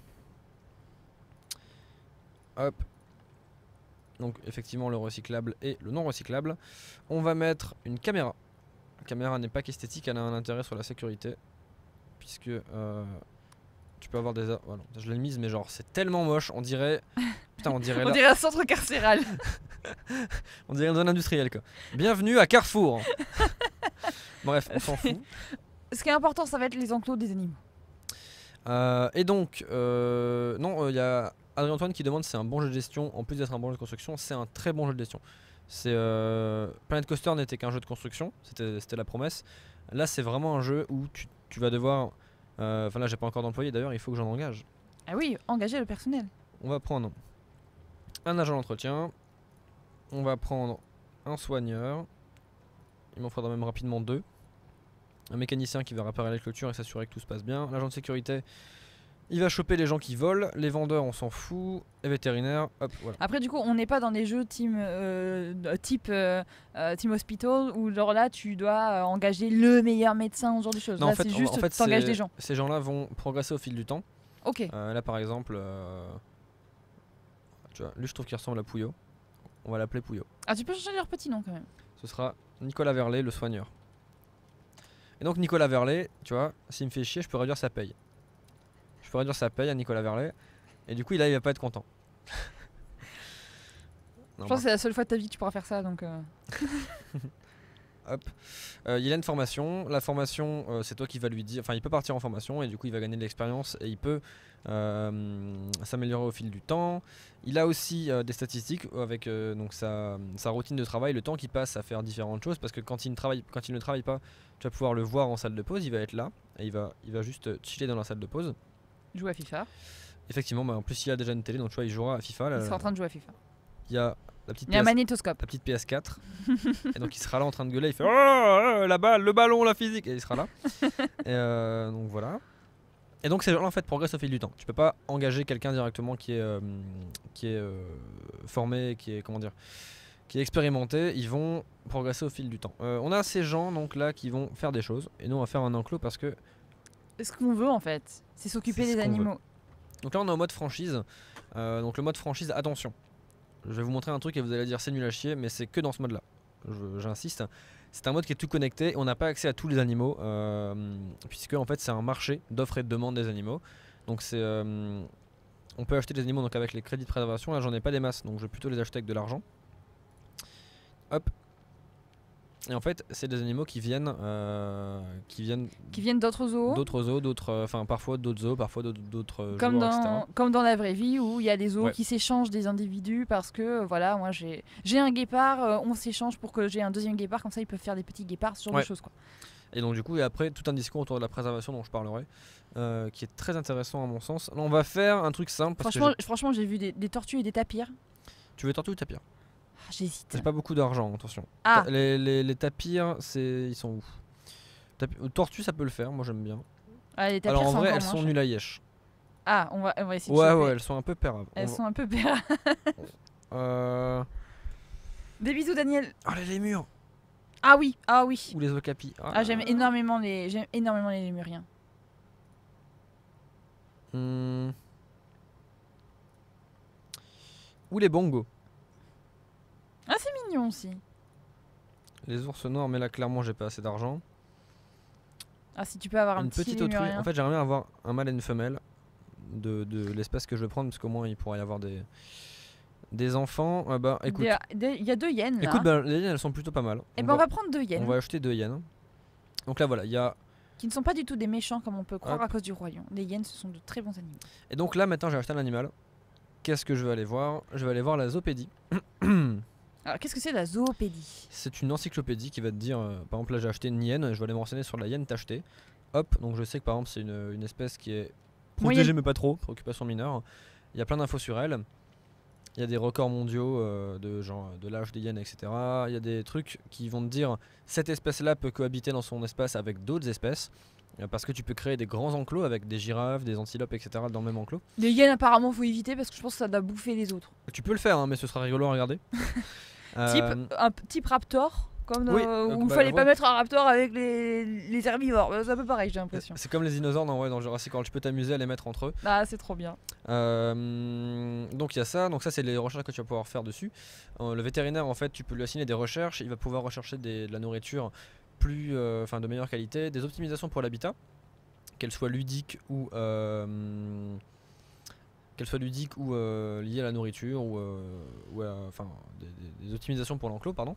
Hop. Donc effectivement le recyclable et le non recyclable. On va mettre une caméra. La caméra n'est pas qu'esthétique, elle a un intérêt sur la sécurité. Puisque euh, tu peux avoir des... a- Voilà, je l'ai mise mais genre c'est tellement moche, on dirait... Putain on dirait On là... dirait un centre carcéral. On dirait une zone industrielle quoi. Bienvenue à Carrefour. Bref, on s'en fout. Ce qui est important, ça va être les enclos des animaux. Euh, et donc, euh, non, il y a Adrien-Antoine qui demande si c'est un bon jeu de gestion. En plus d'être un bon jeu de construction, c'est un très bon jeu de gestion. C'est euh, Planet Coaster n'était qu'un jeu de construction, c'était c'était la promesse. Là, c'est vraiment un jeu où tu, tu vas devoir. euh, Enfin, là, j'ai pas encore d'employé d'ailleurs, il faut que j'en engage. Ah oui, engager le personnel. On va prendre un agent d'entretien. On va prendre un soigneur. Il m'en faudra même rapidement deux. Un mécanicien qui va réparer les clôtures et s'assurer que tout se passe bien. L'agent de sécurité, il va choper les gens qui volent. Les vendeurs, on s'en fout. Les vétérinaires, hop, voilà. Après, du coup, on n'est pas dans des jeux team, euh, euh, type euh, euh, Team Hospital où genre là, tu dois euh, engager le meilleur médecin, ce genre de choses. Non, Là, en fait, c'est en- juste en fait, t'engages c'est- des gens. Ces gens-là vont progresser au fil du temps. Ok. Euh, là, par exemple, euh, tu vois, lui, je trouve qu'il ressemble à Pouillot. On va l'appeler Pouillot. Ah, tu peux changer leur petit nom quand même. Ce sera Nicolas Verlet, le soigneur. Et donc, Nicolas Verlet, tu vois, s'il me fait chier, je peux réduire sa paye. Je peux réduire sa paye à Nicolas Verlet. Et du coup, là, il va pas être content. Non, Je pense que c'est la seule fois de ta vie que tu pourras faire ça, donc. euh, Hop. Euh, il a une formation. La formation, euh, c'est toi qui vas lui dire. Enfin, il peut partir en formation et du coup, il va gagner de l'expérience et il peut euh, s'améliorer au fil du temps. Il a aussi euh, des statistiques avec euh, donc sa, sa routine de travail, le temps qu'il passe à faire différentes choses. Parce que quand il ne travaille, quand il ne travaille pas, tu vas pouvoir le voir en salle de pause. Il va être là et il va, il va juste chiller dans la salle de pause. Jouer à FIFA. Effectivement, bah, en plus, il a déjà une télé, donc tu vois, il jouera à FIFA. Là, Il sera en train de jouer à FIFA. il y a la petite Il y a un P S magnétoscope. la petite P S quatre et donc il sera là en train de gueuler, il fait oh, oh, la balle, le ballon, la physique, et il sera là. Et euh, donc voilà. Et donc ces gens-là en fait progressent au fil du temps. Tu peux pas engager quelqu'un directement qui est euh, qui est euh, formé, qui est comment dire, qui est expérimenté. Ils vont progresser au fil du temps. Euh, on a ces gens donc là qui vont faire des choses et nous on va faire un enclos parce que Ce qu'on veut en fait, c'est s'occuper C'est ce des qu'on veut. animaux. donc là on est en mode franchise. Euh, donc le mode franchise, attention. Je vais vous montrer un truc et vous allez dire c'est nul à chier, mais c'est que dans ce mode là. J'insiste. C'est un mode qui est tout connecté et on n'a pas accès à tous les animaux euh, puisque en fait c'est un marché d'offres et de demandes des animaux. Donc c'est euh, on peut acheter des animaux donc avec les crédits de préservation. Là j'en ai pas des masses, donc je vais plutôt les acheter avec de l'argent. Hop. Et en fait, c'est des animaux qui viennent, euh, qui viennent, Qui viennent d'autres zoos. d'autres zoos, d'autres, enfin parfois d'autres zoos, parfois d'autres, d'autres Comme joueurs, dans, et cetera. comme dans la vraie vie où il y a des zoos Ouais. qui s'échangent des individus parce que euh, voilà, moi j'ai j'ai un guépard, euh, on s'échange pour que j'ai un deuxième guépard, comme ça ils peuvent faire des petits guépards, ce genre Ouais. de choses quoi. Et donc du coup, il y a après tout un discours autour de la préservation dont je parlerai, euh, qui est très intéressant à mon sens. Là, on va faire un truc simple. Parce Franchement, que franchement j'ai vu des, des tortues et des tapirs. j'ai- tu veux tortue ou tapir? Ah, J'hésite. J'ai pas beaucoup d'argent, attention. Ah, Ta- Les, les, les tapirs, c'est, ils sont où? Tapi- Tortue, ça peut le faire, moi j'aime bien. ah, les tapirs Alors en sont vrai, encore elles moins sont chers. nulles à Yesh. Ah, on va, on va essayer de Ouais, choper. ouais, elles sont un peu péraves. Elles On va- sont un peu péra. Euh... Des bisous Daniel. Oh, les lémurs! Ah oui, ah oui. Ou les okapis. Ah, j'aime énormément les j'aime énormément les lémuriens. Hmm. Ou les bongos. Ah, c'est mignon aussi. Les ours noirs, mais là clairement j'ai pas assez d'argent. Ah, si tu peux avoir un Une petit petite autruche. lémurien. En fait, j'aimerais bien avoir un mâle et une femelle de, de l'espèce que je veux prendre, parce qu'au moins il pourrait y avoir des, des enfants. Ah bah écoute, Des- des- Il y a deux hyènes là. écoute bah, les hyènes elles sont plutôt pas mal. Et On ben on va- va prendre deux hyènes. On va acheter deux hyènes. Donc là voilà, il y a. Qui ne sont pas du tout des méchants comme on peut croire Hop. à cause du royaume. Les hyènes, ce sont de très bons animaux. Et donc là maintenant j'ai acheté un animal. Qu'est-ce que je vais aller voir? Je vais aller voir la zoopédie. Alors, qu'est-ce que c'est la zoopédie? C'est une encyclopédie qui va te dire, euh, par exemple là j'ai acheté une hyène, je vais aller me renseigner sur la hyène t'acheter. Hop, donc je sais que par exemple c'est une, une espèce qui est protégée Moyenne. mais pas trop, préoccupation mineure. Il y a plein d'infos sur elle. Il y a des records mondiaux euh, de, genre, de l'âge des hyènes, et cetera. Il y a des trucs qui vont te dire cette espèce-là peut cohabiter dans son espace avec d'autres espèces. euh, Parce que tu peux créer des grands enclos avec des girafes, des antilopes, et cetera dans le même enclos. Les hyènes, apparemment, faut éviter parce que je pense que ça doit bouffer les autres. Tu peux le faire, hein, mais ce sera rigolo à regarder. Euh, Type, un p- type raptor, comme oui, euh, euh, où il bah, fallait ouais. pas mettre un raptor avec les, les herbivores. C'est un peu pareil, j'ai l'impression. C'est comme les dinosaures dans, ouais, dans Jurassic World, tu peux t'amuser à les mettre entre eux. Ah, c'est trop bien. Euh, donc il y a ça, donc ça c'est les recherches que tu vas pouvoir faire dessus. Euh, le vétérinaire en fait tu peux lui assigner des recherches, il va pouvoir rechercher des- de la nourriture plus, euh, enfin de meilleure qualité, des optimisations pour l'habitat, qu'elle soit ludique ou euh, qu'elle soit ludique ou euh, liée à la nourriture ou, euh, ou à- enfin des, des- des optimisations pour l'enclos pardon.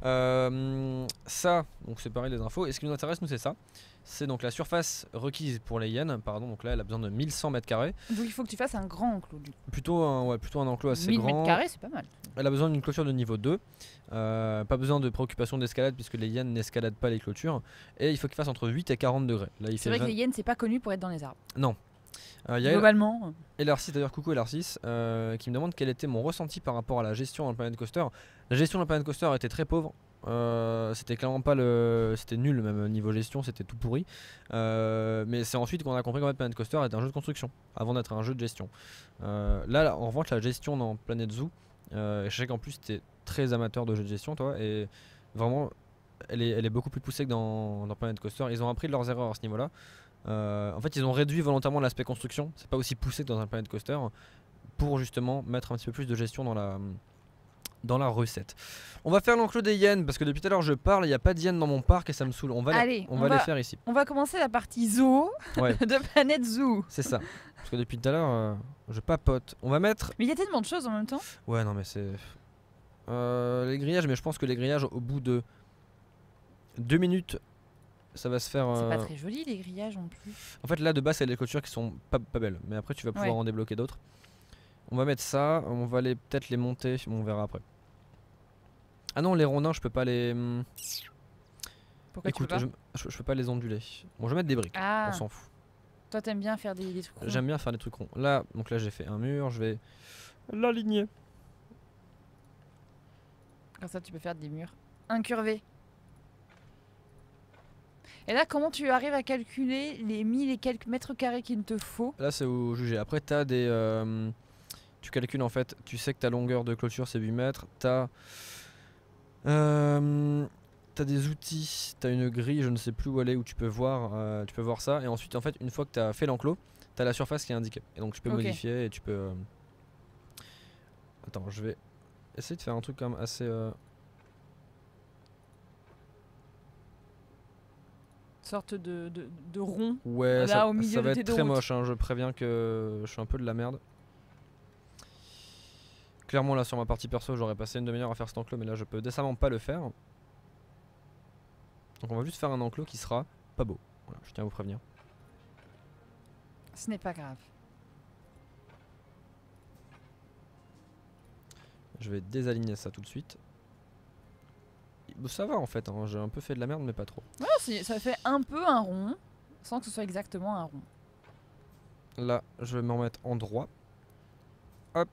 Euh, ça donc c'est pareil les infos et ce qui nous intéresse nous c'est ça. C'est donc la surface requise pour les hyènes, pardon, donc là elle a besoin de mille cent mètres carrés. Donc il faut que tu fasses un grand enclos. Du coup. Plutôt un, ouais, plutôt un enclos assez mille grand. mètres carrés, c'est pas mal. Elle a besoin d'une clôture de niveau deux. Euh, pas besoin de préoccupation d'escalade puisque les hyènes n'escaladent pas les clôtures. Et il faut qu'il fasse entre huit et quarante degrés. Là, il C'est fait vrai que vingt. les hyènes, c'est pas connu pour être dans les arbres. Non. Euh, Il y a El- Globalement. Elarcis, d'ailleurs, coucou Elarcis, euh, qui me demande quel était mon ressenti par rapport à la gestion dans le Planet Coaster. La gestion dans le Planet Coaster était très pauvre. Euh, c'était clairement pas le. C'était nul, même niveau gestion, c'était tout pourri. Euh, mais c'est ensuite qu'on a compris qu'en fait, Planet Coaster est un jeu de construction avant d'être un jeu de gestion. Euh, là, là, en revanche, la gestion dans Planet Zoo, euh, je sais qu'en plus, t'es très amateur de jeux de gestion, toi, et vraiment, elle est, elle est beaucoup plus poussée que dans, dans Planet Coaster. Ils ont appris de leurs erreurs à ce niveau-là. Euh, en fait, ils ont réduit volontairement l'aspect construction. C'est pas aussi poussé que dans un Planet Coaster pour justement mettre un petit peu plus de gestion dans la, dans la recette. On va faire l'enclos des hyènes parce que depuis tout à l'heure je parle, il n'y a pas de hyènes dans mon parc et ça me saoule. On va, les- Allez, on on va les va- faire ici. On va commencer la partie zoo Ouais, de Planète Zoo. c'est ça. Parce que depuis tout à l'heure, euh, je papote. On va mettre. Mais il y a tellement de choses en même temps. Ouais, non, mais c'est. Euh, les grillages, mais je pense que les grillages, au bout de deux minutes, ça va se faire. C'est euh, pas très joli les grillages en plus. En fait, là de base, c'est les clôtures qui sont pas, pas belles. Mais après, tu vas pouvoir Ouais. en débloquer d'autres. On va mettre ça. On va les peut-être les monter. On verra après. Ah non, les rondins, je peux pas les. hum, Pourquoi Écoute, tu peux je, pas je, je peux pas les onduler. Bon, je vais mettre des briques. Ah, On s'en fout. toi t'aimes bien faire des, des trucs ronds. J'aime bien faire des trucs ronds. Là, donc là, j'ai fait un mur. Je vais l'aligner. Comme ça tu peux faire des murs incurvés. Et là, comment tu arrives à calculer les mille et quelques mètres carrés qu'il te faut? Là, c'est au jugé. Après, t'as des. euh, tu calcules en fait. Tu sais que ta longueur de clôture, c'est huit mètres. T'as. Euh, T'as des outils, t'as une grille, je ne sais plus où elle est, où tu peux voir, euh, tu peux voir ça. Et ensuite, en fait, une fois que tu as fait l'enclos, tu as la surface qui est indiquée. Et donc, tu peux Ok. modifier et tu peux. euh, Attends, je vais essayer de faire un truc quand même assez. euh, Sorte de, de, de rond. Ouais, Là, ça, au milieu ça de va tes être deux très routes. moche. hein, Je préviens que je suis un peu de la merde. Clairement là sur ma partie perso j'aurais passé une demi-heure à faire cet enclos, mais là je peux décemment pas le faire. Donc on va juste faire un enclos qui sera pas beau. Voilà, je tiens à vous prévenir. Ce n'est pas grave. Je vais désaligner ça tout de suite. Bon, ça va en fait, hein. J'ai un peu fait de la merde mais pas trop. Ouais, ça fait un peu un rond, sans que ce soit exactement un rond. Là je vais me remettre en droit. Hop.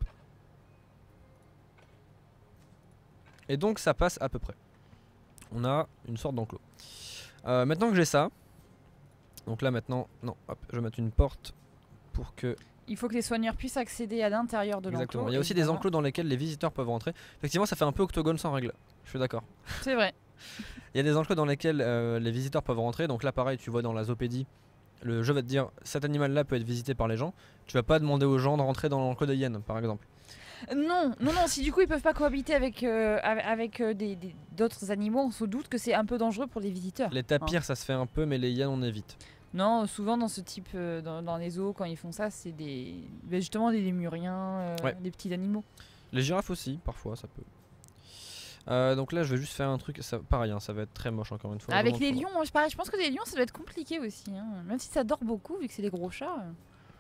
Et donc ça passe à peu près. On a une sorte d'enclos. Euh, maintenant que j'ai ça, donc là maintenant, non, hop, je vais mettre une porte pour que... Il faut que les soigneurs puissent accéder à l'intérieur de l'enclos. Exactement. Il y a aussi des enclos dans lesquels les visiteurs peuvent rentrer. Effectivement, ça fait un peu octogone sans règle. Je suis d'accord. C'est vrai. Il y a des enclos dans lesquels euh, les visiteurs peuvent rentrer. Donc là, pareil, tu vois dans la zoopédie, le jeu va te dire cet animal-là peut être visité par les gens. Tu vas pas demander aux gens de rentrer dans l'enclos de hyène, par exemple. Non, non, non. Si du coup ils peuvent pas cohabiter avec euh, avec euh, des d'autres animaux, on se doute que c'est un peu dangereux pour les visiteurs. Les tapirs, ça se fait un peu, mais les hyènes, on évite. Non, souvent dans ce type, euh, dans, dans les zoos, quand ils font ça, c'est des, ben justement des lémuriens, euh, Ouais. des petits animaux. Les girafes aussi, parfois, ça peut. Euh, donc là, je vais juste faire un truc, ça, pareil, hein, ça va être très moche encore une fois. Avec Vraiment, les faut- lions, moi, je, pareil, je pense que les lions, ça doit être compliqué aussi. Hein. Même si ça dort beaucoup, vu que c'est des gros chats. euh.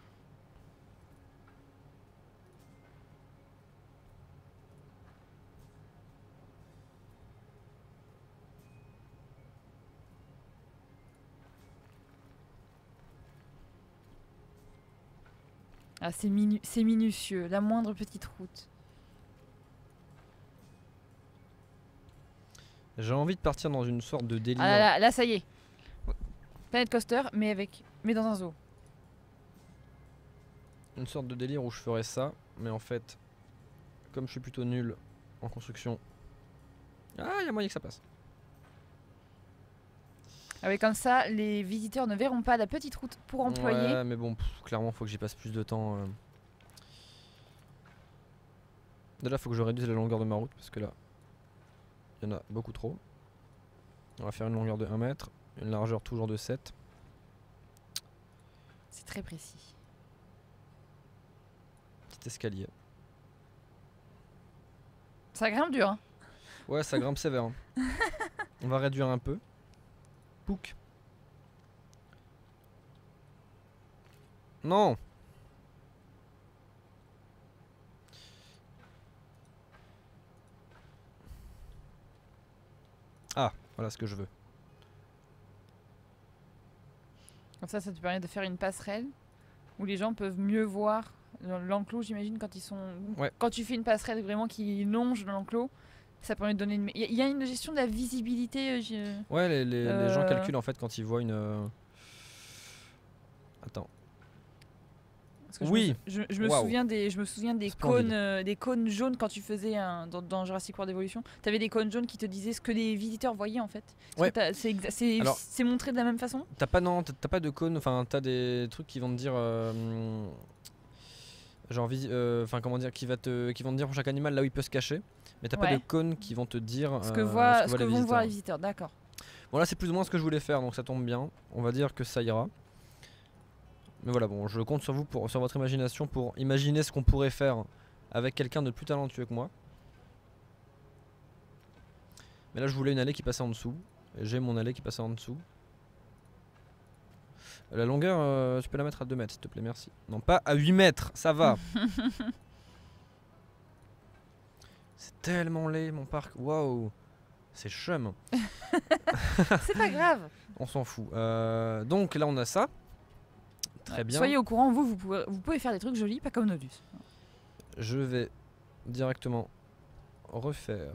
Ah, c'est minu c'est minutieux, la moindre petite route. J'ai envie de partir dans une sorte de délire. Ah là, là, là, ça y est. Planet Coaster, mais avec, mais dans un zoo. Une sorte de délire où je ferais ça, mais en fait, comme je suis plutôt nul en construction, ah, il y a moyen que ça passe. Ah oui, comme ça, les visiteurs ne verront pas la petite route pour employer. Ouais, mais bon, pff, clairement, faut que j'y passe plus de temps. euh. Déjà, faut que je réduise la longueur de ma route parce que là, il y en a beaucoup trop. On va faire une longueur de un mètre, une largeur toujours de sept. C'est très précis. Petit escalier. Ça grimpe dur, hein. Ouais, ça grimpe sévère. hein. On va réduire un peu. Pouc. Non. Ah, voilà ce que je veux. Comme ça, ça te permet de faire une passerelle où les gens peuvent mieux voir l'enclos, j'imagine, quand ils sont. Ouais. Quand tu fais une passerelle vraiment qui longe l'enclos, ça permet de donner une. Il y, y a une gestion de la visibilité. euh, j'ai- Ouais, les, les- les gens Euh. calculent en fait quand ils voient une. euh, Attends. Parce que je Oui. me, sou- je, je me Waouh. souviens des, je me souviens des Splendide. cônes, euh, des cônes jaunes quand tu faisais un, dans, dans Jurassic World Evolution. Tu avais des cônes jaunes qui te disaient ce que les visiteurs voyaient en fait. Est-ce Ouais. que t'as- C'est exa- c'est Alors- c'est montré de la même façon. T'as pas, non, t'as t'as pas de cône, enfin t'as des trucs qui vont te dire. euh, genre, visi- euh, enfin comment dire, qui, va te, qui vont te dire pour chaque animal là où il peut se cacher. Mais t'as pas Ouais. de cônes qui vont te dire. Ce que, euh, voient, ce ce que voient les vont voir les visiteurs. visiteurs, d'accord. Bon, là c'est plus ou moins ce que je voulais faire donc ça tombe bien. On va dire que ça ira. Mais voilà, bon, je compte sur vous, pour, sur votre imagination pour imaginer ce qu'on pourrait faire avec quelqu'un de plus talentueux que moi. Mais là je voulais une allée qui passait en dessous. Et j'ai mon allée qui passait en dessous. La longueur, euh, tu peux la mettre à deux mètres s'il te plaît, merci. Non, pas à huit mètres, ça va. C'est tellement laid mon parc, waouh. C'est chum. C'est pas grave. On s'en fout. Euh, donc là on a ça. Très bien. Soyez au courant, vous, vous pouvez, vous pouvez faire des trucs jolis, pas comme Nodus. Je vais directement refaire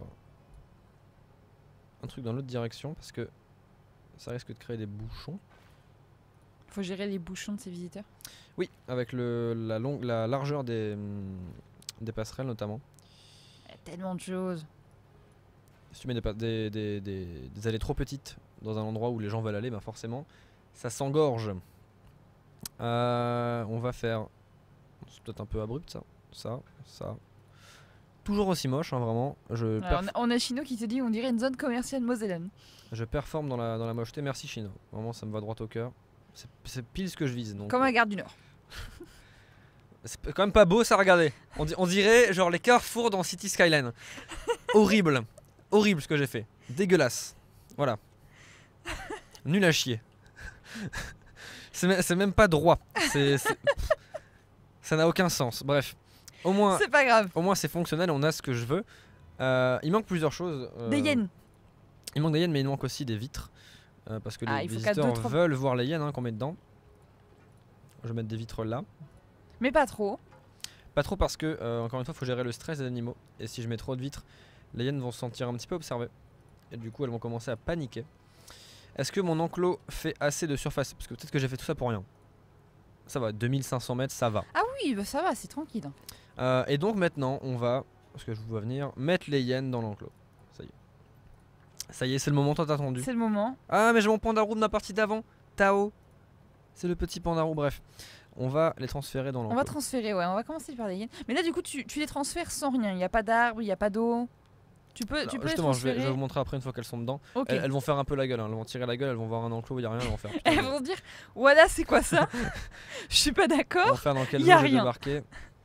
un truc dans l'autre direction parce que ça risque de créer des bouchons. Faut gérer les bouchons de ces visiteurs. Oui, avec le, la, longue, la largeur des, hum, des passerelles notamment. Il y a tellement de choses. Si tu mets des, pa- des, des, des, des allées trop petites dans un endroit où les gens veulent aller, bah forcément ça s'engorge. Euh, on va faire. C'est peut-être un peu abrupt ça. Ça, ça. Toujours aussi moche, hein, vraiment. Je, Alors, perf- on a- on a Chino qui te dit on dirait une zone commerciale mosellane. je performe dans la, dans la mocheté. Merci Chino. Vraiment, ça me va droit au cœur. C'est- C'est pile ce que je vise. Donc, Comme à Gare du Nord. C'est quand même pas beau ça, regardez. On, di- on dirait genre les carrefours dans City Skyline. Horrible. Horrible ce que j'ai fait. Dégueulasse. Voilà. Nul à chier. C'est me- c'est même pas droit. C'est, c'est- Ça n'a aucun sens. Bref. Au moins, C'est pas grave. au moins c'est fonctionnel, on a ce que je veux. Euh, il manque plusieurs choses. euh, Des yens. Il manque des yens, mais il manque aussi des vitres. euh, parce que Ah, les il faut qu'à visiteurs deux, trois- veulent voir les yens hein, qu'on met dedans. Je vais mettre des vitres là. Mais pas trop. Pas trop parce que, euh, encore une fois, il faut gérer le stress des animaux. Et si je mets trop de vitres, les hyènes vont se sentir un petit peu observées. Et du coup, elles vont commencer à paniquer. Est-ce que mon enclos fait assez de surface? Parce que peut-être que j'ai fait tout ça pour rien. Ça va, deux mille cinq cents mètres, ça va. Ah oui, bah ça va, c'est tranquille. En fait. Euh, et donc maintenant, on va, parce que je vous vois venir, mettre les hyènes dans l'enclos. Ça y est. Ça y est, c'est le moment tant attendu. C'est le moment. Ah, mais j'ai mon pandarou de ma partie d'avant. Tao. C'est le petit pandarou, bref. On va les transférer dans On l'enclos. va transférer, ouais, on va commencer par les hyènes. Mais là, du coup, tu, tu les transfères sans rien. Il n'y a pas d'arbre, il n'y a pas d'eau. Tu peux, tu Alors, peux justement, les je vais, transférer. je vais vous montrer après une fois qu'elles sont dedans. Ok. Elles, elles vont faire un peu la gueule, hein. Elles vont tirer la gueule, elles vont voir un enclos où il n'y a rien, elles vont faire. Putain, Elles vont se dire, voilà, c'est quoi ça? Je suis pas elles vont d'accord. faire dans quel y a zoo j'ai rien. débarqué.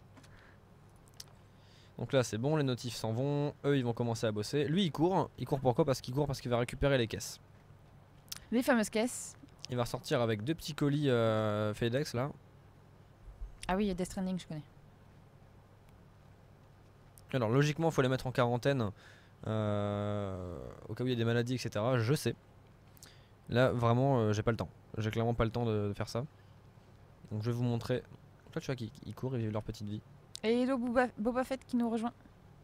Donc là c'est bon, les notifs s'en vont, eux ils vont commencer à bosser. Lui il court, il court pourquoi? Parce qu'il court parce qu'il va récupérer les caisses. Les fameuses caisses. Il va ressortir avec deux petits colis euh, FedEx là. Ah oui, il y a Death Stranding, je connais. Alors logiquement il faut les mettre en quarantaine euh, au cas où il y a des maladies et cetera. Je sais. Là vraiment euh, j'ai pas le temps. J'ai clairement pas le temps de, de faire ça. Donc je vais vous montrer. Donc là tu vois qu'ils ils courent, ils vivent leur petite vie. Et hello Boba, Boba Fett qui nous rejoint.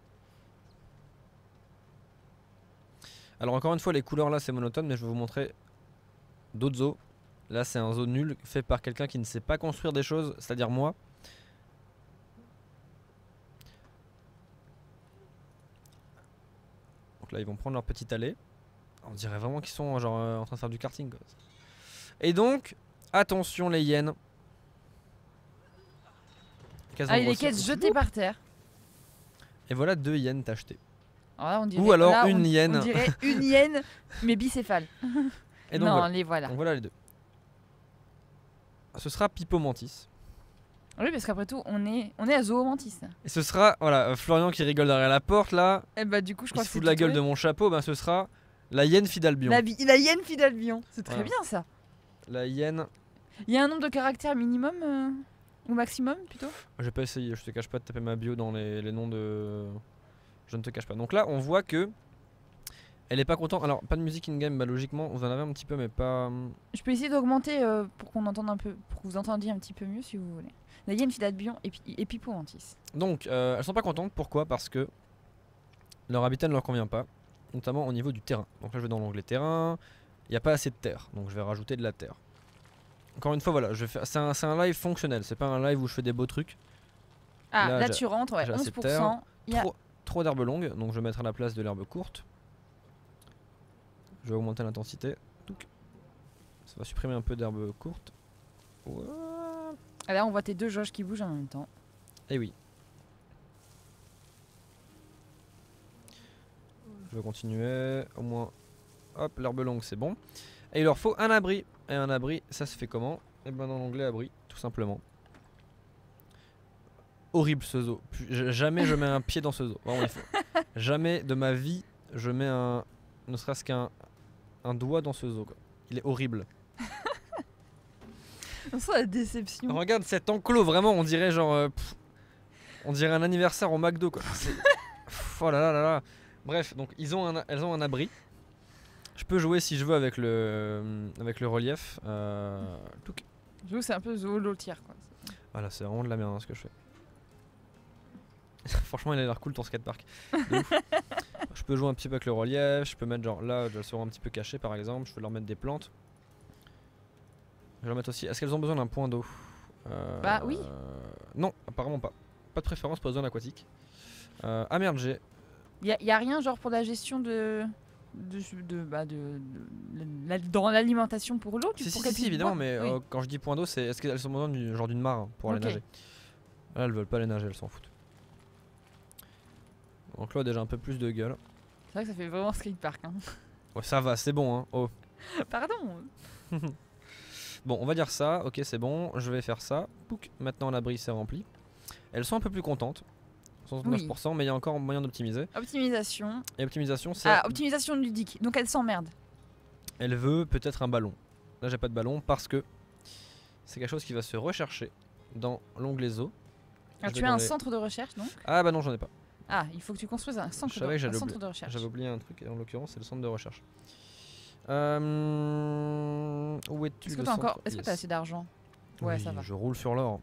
Alors encore une fois les couleurs là c'est monotone mais je vais vous montrer d'autres zoos. Là c'est un zoo nul fait par quelqu'un qui ne sait pas construire des choses, c'est-à-dire moi. Donc là ils vont prendre leur petite allée. On dirait vraiment qu'ils sont genre euh, en train de faire du karting quoi. Et donc attention les hyènes. Qu'elles Ah, vont il y a les grossir. caisses jetées par terre. Et voilà deux hyènes tachetées. Alors là, on dirait, Ou alors là, une on, hyène. On dirait une hyène, mais bicéphale. Et donc non, voilà. les voilà. Donc voilà les deux. Ce sera Pipo Mantis. Oui, parce qu'après tout, on est, on est à Zoomantis. Et ce sera, voilà, euh, Florian qui rigole derrière la porte là. Et bah, du coup, je Il crois se que fout c'est de la tout gueule trouvé. de mon chapeau, ben ce sera la hyène Fidalbion. La, bi- la hyène Fidalbion. C'est très Voilà. bien ça. La hyène. Il y a un nombre de caractères minimum euh, ou maximum plutôt? Je vais pas essayer, je te cache pas de taper ma bio dans les, les noms de. Je ne te cache pas. Donc là, on voit que. Elle est pas contente. Alors, pas de musique in-game, bah logiquement, vous en avez un petit peu, mais pas. Je peux essayer d'augmenter euh, pour qu'on entende un peu, pour que vous entendiez un petit peu mieux si vous voulez. La hyène Fidalbion et, pi- et Pipo Mantis. Donc, euh, elles sont pas contentes. Pourquoi? Parce que leur habitat ne leur convient pas, notamment au niveau du terrain. Donc là, je vais dans l'onglet terrain. Il n'y a pas assez de terre, donc je vais rajouter de la terre. Encore une fois, voilà, je vais faire. C'est un, c'est un live fonctionnel. C'est pas un live où je fais des beaux trucs. Ah, Là, là, j'ai- tu rentres, ouais, j'ai assez onze de pour terre. cent. Il y a- Trop, trop d'herbes longues, donc je vais mettre à la place de l'herbe courte. Je vais augmenter l'intensité. Touc. Ça va supprimer un peu d'herbe courte. Ouais. Ah, là, on voit tes deux jauges qui bougent en même temps. Et oui. Je vais continuer. Au moins, hop, l'herbe longue, c'est bon. Et il leur faut un abri. Et un abri, ça se fait comment? Et ben dans l'onglet abri, tout simplement. Horrible ce zoo. Pu- j- Jamais je mets un pied dans ce zoo. Vraiment, il faut. Jamais de ma vie je mets un, ne serait-ce qu'un un doigt dans ce zoo. Quoi. Il est horrible. On sent la déception. Regarde cet enclos, vraiment, on dirait genre, euh, pff, on dirait un anniversaire au McDo quoi. C'est- pff, oh là là là là. Bref, donc ils ont un, elles ont un abri. Je peux jouer si je veux avec le, avec le relief. Euh, touc. Je trouve que c'est un peu zoolotière quoi. Voilà, c'est vraiment de la merde hein, ce que je fais. Franchement, il a l'air cool ton skatepark. De ouf. Je peux jouer un petit peu avec le relief. Je peux mettre genre là, elles seront un petit peu cachées par exemple. Je peux leur mettre des plantes. Je vais leur mettre aussi. Est-ce qu'elles ont besoin d'un point d'eau? Euh, Bah oui. euh, non, apparemment pas. Pas de préférence pour les zones aquatiques. Euh, ah merde, j'ai. Il y, a- y a rien genre pour la gestion de. de, de, bah, de, de- la- dans l'alimentation pour l'eau tu Si, si, pour si, qu'elles si, puissent évidemment, boire mais Oui. euh, quand je dis point d'eau, c'est est-ce qu'elles ont besoin du, genre d'une mare hein, pour aller Ok. nager? Là, elles veulent pas aller nager, elles s'en foutent. Donc là, déjà un peu plus de gueule. C'est vrai que ça fait vraiment skatepark. Hein. Ouais, ça va, c'est bon, hein. Oh. Pardon. Bon, on va dire ça. Ok, c'est bon. Je vais faire ça. Pouc. Maintenant, l'abri c'est rempli. Elles sont un peu plus contentes, soixante-neuf pour cent, Oui. mais il y a encore moyen d'optimiser. Optimisation. Et optimisation, c'est Ah, optimisation ludique. Donc elle s'emmerde. elle veut peut-être un ballon. Là, j'ai pas de ballon parce que c'est quelque chose qui va se rechercher dans l'onglet zoo. Ah, Je vais tu as dans un les- centre de recherche donc. Ah bah non, j'en ai pas. Ah, il faut que tu construises un centre, Je savais de, que j'allais un centre oublier- de recherche. J'avais oublié un truc, et en l'occurrence, c'est le centre de recherche. Euh... Où es-tu Est-ce que le tu as centre encore Est-ce que Yes. tu as assez d'argent? Ouais, Oui, ça va. je roule sur l'or.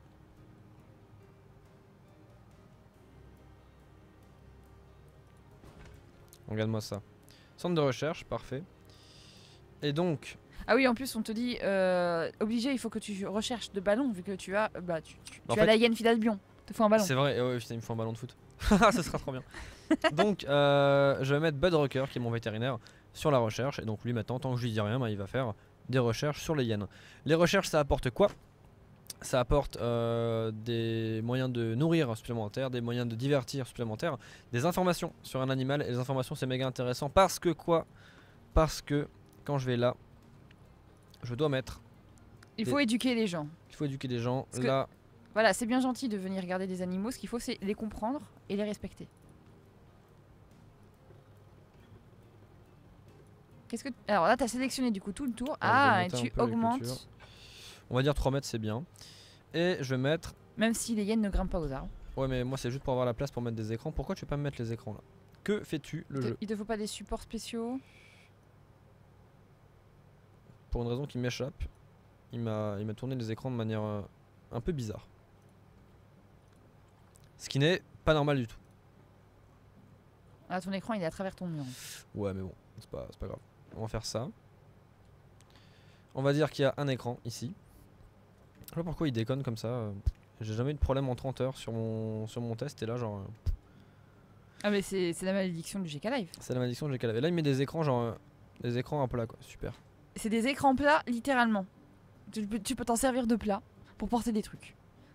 Regarde-moi ça. Centre de recherche, parfait. Et donc, Ah oui, en plus on te dit euh, obligé, il faut que tu recherches de ballons vu que tu as bah tu, tu- En tu as fait- la hyène Fidalbion. Te faut un ballon. c'est vrai, eh ouais, putain, il me faut un ballon de foot. Ça sera trop bien. Donc, euh, je vais mettre Bud Rocker, qui est mon vétérinaire, sur la recherche. Et donc, lui, maintenant, tant que je lui dis rien, bah, il va faire des recherches sur les hyènes. Les recherches, ça apporte quoi? Ça apporte euh, des moyens de nourrir supplémentaires, des moyens de divertir supplémentaires, des informations sur un animal. Et les informations, c'est méga intéressant parce que quoi? Parce que quand je vais là, je dois mettre. Il faut éduquer les gens. Il faut éduquer les gens. Parce que- Là, Voilà, c'est bien gentil de venir regarder des animaux, ce qu'il faut c'est les comprendre et les respecter. Qu'est-ce que Alors là tu as sélectionné du coup tout le tour. je vais Ah, et monter un tu peu l'agriculture. augmentes on va dire trois mètres, c'est bien. Et je vais mettre. même si les hyènes ne grimpent pas aux arbres. Ouais, mais moi, c'est juste pour avoir la place pour mettre des écrans. Pourquoi tu peux pas me mettre les écrans là? Que fais-tu le Il te- jeu? Il te faut pas des supports spéciaux. Pour une raison qui m'échappe, il m'a il m'a tourné les écrans de manière euh, un peu bizarre. Ce qui n'est pas normal du tout. Ah, ton écran il est à travers ton mur. Ouais, mais bon, c'est pas, c'est pas grave. On va faire ça. On va dire qu'il y a un écran ici. Je sais pas pourquoi il déconne comme ça. euh, J'ai jamais eu de problème en trente heures sur mon, sur mon test. Et là, genre, euh, Ah mais c'est c'est la malédiction du G K Live. c'est la malédiction que j'ai calé. Là, il met des écrans, genre, euh, des écrans à plat, quoi. Super. C'est des écrans plats littéralement. Tu peux tu peux t'en servir de plat pour porter des trucs.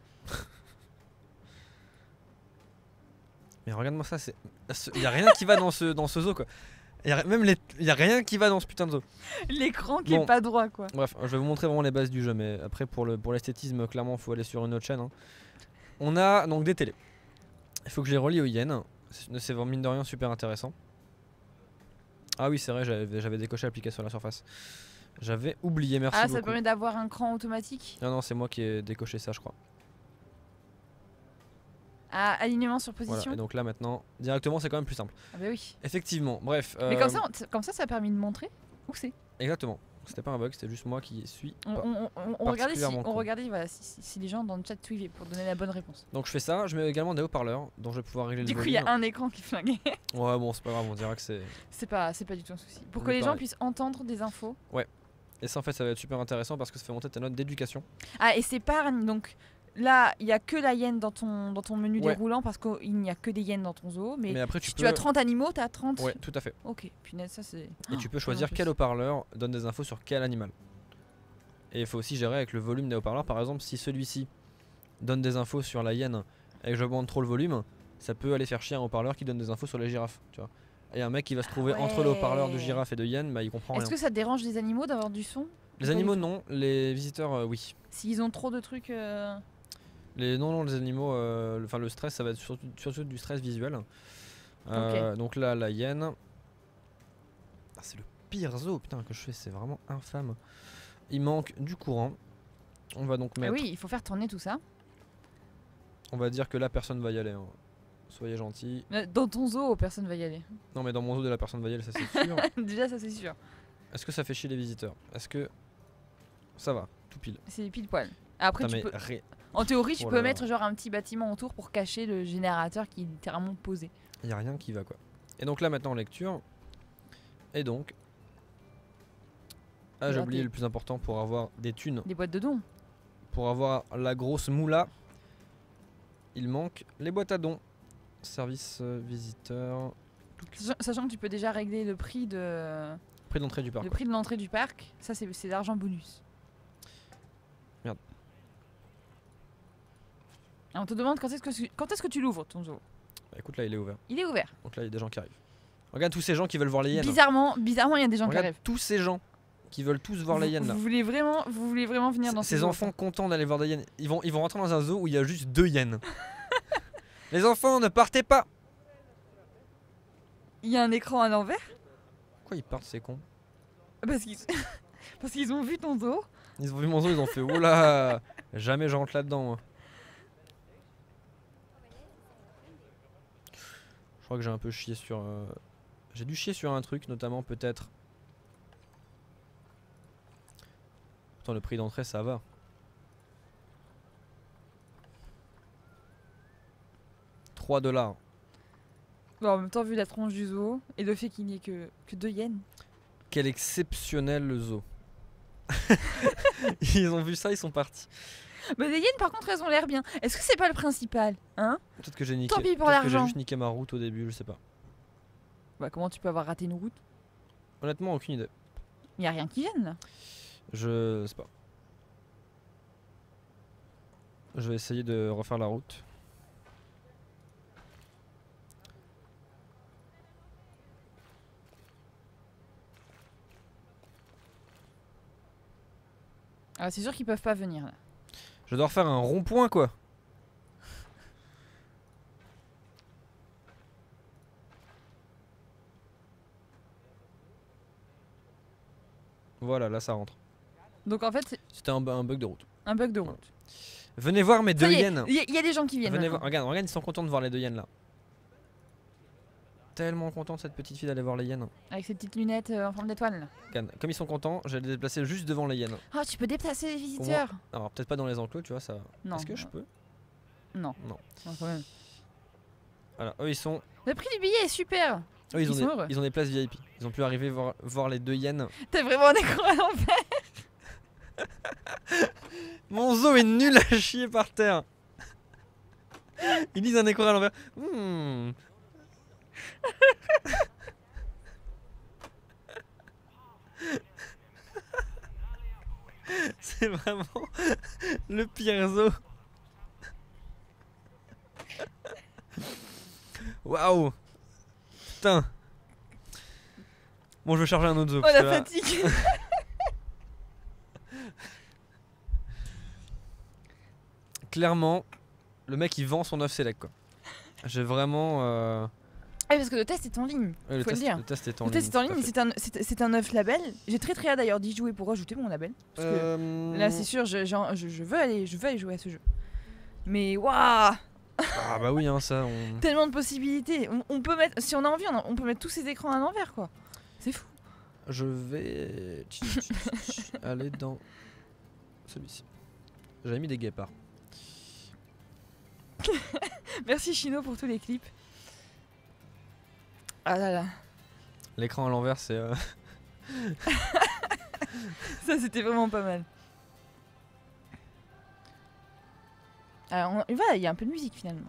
Mais regarde-moi ça, c'est. Il y a rien qui va dans ce, dans ce zoo, quoi. Y a, même les... y a rien qui va dans ce putain de zoo. L'écran qui Bon. est pas droit quoi. Bref, je vais vous montrer vraiment les bases du jeu, mais après pour le pour l'esthétisme, clairement, faut aller sur une autre chaîne. hein. On a donc des télés. Il faut que je les relie aux hyènes. C'est c'est vraiment, mine de rien, super intéressant. Ah oui, c'est vrai, j'avais j'avais décoché l'application à la surface. J'avais oublié, merci Ah, beaucoup. ça permet d'avoir un cran automatique. Non, non, c'est moi qui ai décoché ça, je crois. Ah, alignement sur Voilà, position. et donc là maintenant, directement, c'est quand même plus simple. Ah bah oui. Effectivement, bref. Mais euh, comme ça, on- comme ça, ça a permis de montrer où c'est. Exactement. C'était pas un bug, c'était juste moi qui suis. On, pas. on- on- on regardait, si, particulièrement on con. regardait voilà, si, si- si les gens dans le chat suivaient pour donner la bonne réponse. Donc je fais ça, je mets également des haut-parleurs dont je vais pouvoir régler Du le coup, il y volume. a un écran qui est flingué. Ouais, bon, c'est pas grave, on dira que c'est. c'est pas, c'est pas du tout un souci. Pour que Oui, les gens pareil. puissent entendre des infos. Et ça, en fait, ça va être super intéressant parce que ça fait monter ta note d'éducation. Ah, et c'est pas donc là, il y a que la hyène dans ton dans ton menu Ouais. déroulant parce qu'il n'y a que des hyènes dans ton zoo. Mais, Mais après, tu si peux. tu as trente animaux, t'as trente. Ouais, tout à fait. Ok, punaise, ça c'est. Et tu peux Oh, choisir en plus. quel haut-parleur donne des infos sur quel animal. Et il faut aussi gérer avec le volume des haut-parleurs. Par exemple, si celui-ci donne des infos sur la hyène et que j'augmente trop le volume, ça peut aller faire chier un haut-parleur qui donne des infos sur les girafes. Tu vois. Et un mec qui va se trouver entre le haut-parleur de ouais. girafe et de hyène, bah il comprend Est-ce rien. que ça te dérange les animaux d'avoir du son? Les Pas du animaux tout. non, les visiteurs euh, oui. S'ils ont trop de trucs. euh, Les non non les animaux, euh, le- enfin le stress ça va être surtout, surtout du stress visuel. Euh, Donc là la hyène, ah, c'est le pire zoo putain que je fais, c'est vraiment infâme. Il manque du courant. On va donc Ah mettre. oui, il faut faire tourner tout ça. On va dire que là personne va y aller. hein. Soyez gentils. Euh, Dans ton zoo, personne va y aller. Non mais dans mon zoo de la personne va y aller, ça c'est sûr. Déjà, ça c'est sûr. Est-ce que ça fait chier les visiteurs? Est-ce que ça va tout pile? C'est pile poil. Après, Putain, tu mais peux... ré- en théorie, tu Oh peux là là. mettre genre un petit bâtiment autour pour cacher le générateur qui est littéralement posé. y a rien qui va quoi. Et donc là maintenant en lecture. Et donc. Ah j'ai Là, oublié t'es- le plus important pour avoir des thunes. Des boîtes de dons. Pour avoir la grosse moula, il manque les boîtes à dons. Service euh, visiteur. Sachant- Sachant que tu peux déjà régler le prix de, Prix d'entrée du parc. le quoi. prix de l'entrée du parc. Ça, c'est c'est l'argent bonus. Merde. Et on te demande quand est-ce que, tu- quand est-ce que tu l'ouvres ton zoo. Bah, écoute là il est ouvert. Il est ouvert. Donc là il y a des gens qui arrivent. Regarde tous ces gens qui veulent voir les hyènes. Bizarrement, bizarrement, il y a des gens qui Regarde arrivent. tous ces gens qui veulent tous voir les Vous- hyènes là. Vous voulez vraiment, vous voulez vraiment venir dans Ces ce zoo, enfants contents d'aller voir des hyènes. Ils vont, ils vont rentrer dans un zoo où il y a juste deux hyènes. Les enfants, ne partez pas. Il y a un écran à l'envers. Pourquoi ils partent, ces cons? Parce qu'ils parce qu'ils ont vu ton dos. Ils ont vu mon zoo, ils ont fait oula. Jamais je rentre là-dedans, moi. Je crois que j'ai un peu chié sur... Euh... J'ai dû chier sur un truc, notamment peut-être. Pourtant le prix d'entrée ça va. trois dollars. Bon, en même temps, vu la tronche du zoo et le fait qu'il n'y ait que, que deux yens. Quel exceptionnel le zoo. Ils ont vu ça, ils sont partis. Bah, les yens, par contre, elles ont l'air bien. Est-ce que c'est pas le principal, hein? Peut-être que j'ai niqué. Tant pis pour Peut-être que j'ai l'argent. juste niqué ma route au début, je sais pas. Bah, comment tu peux avoir raté une route? Honnêtement, aucune idée. Il y a rien qui vienne là. Je sais pas. Je vais essayer de refaire la route. Ah, c'est sûr qu'ils peuvent pas venir là. Je dois refaire un rond-point quoi. Voilà, là ça rentre. Donc en fait, c'est C'était un, bu- un bug de route. un bug de route. Venez voir mes deux Ça y est, yens. il y, a- il y a des gens qui viennent. Venez voir. maintenant. Regarde, regarde, ils sont contents de voir les deux yens là. Tellement content cette petite fille d'aller voir les hyènes. Avec ces petites lunettes euh, en forme d'étoile là. Regarde, comme ils sont contents, je vais les déplacer juste devant les hyènes. Ah, tu peux déplacer les visiteurs. Alors peut-être pas dans les enclos, tu vois ça. Non. Est-ce que je peux? Non. Non. Non, quand même. Voilà, eux ils sont. Le prix du billet est super. Eux ils, Ils ont sont des, heureux. ils ont des places V I P. Ils ont pu arriver voir, voir les deux hyènes. T'as vraiment un écran à l'envers. Mon zoo est nul à chier par terre. Ils disent un écran à l'envers. Hmm. C'est vraiment le pire zoo. Waouh. Putain. Bon, je vais charger un autre zoo. Oh parce la que là- fatigue. Clairement, le mec il vend son œuf select quoi. J'ai vraiment. Euh... Ah, parce que le test est en ligne. ouais, le, Faut le test, dire. le test est en Le ligne. test est en tout à ligne, fait. c'est un, c'est, c'est un œuf label. J'ai très très hâte d'ailleurs d'y jouer pour rajouter mon label. Parce que Euh, là, c'est sûr, je, j'ai- je, je veux aller, je veux aller jouer à ce jeu. Mais waouh, Ah bah oui, hein, ça. On... tellement de possibilités. On, on peut mettre, si on a envie, on, on peut mettre tous ces écrans à l'envers quoi. C'est fou. Je vais aller dans celui-ci. J'avais mis des guépards. Merci Chino pour tous les clips. Ah là là, L'écran à l'envers, c'est. euh, ça c'était vraiment pas mal. Alors, on- voilà, il y a un peu de musique finalement.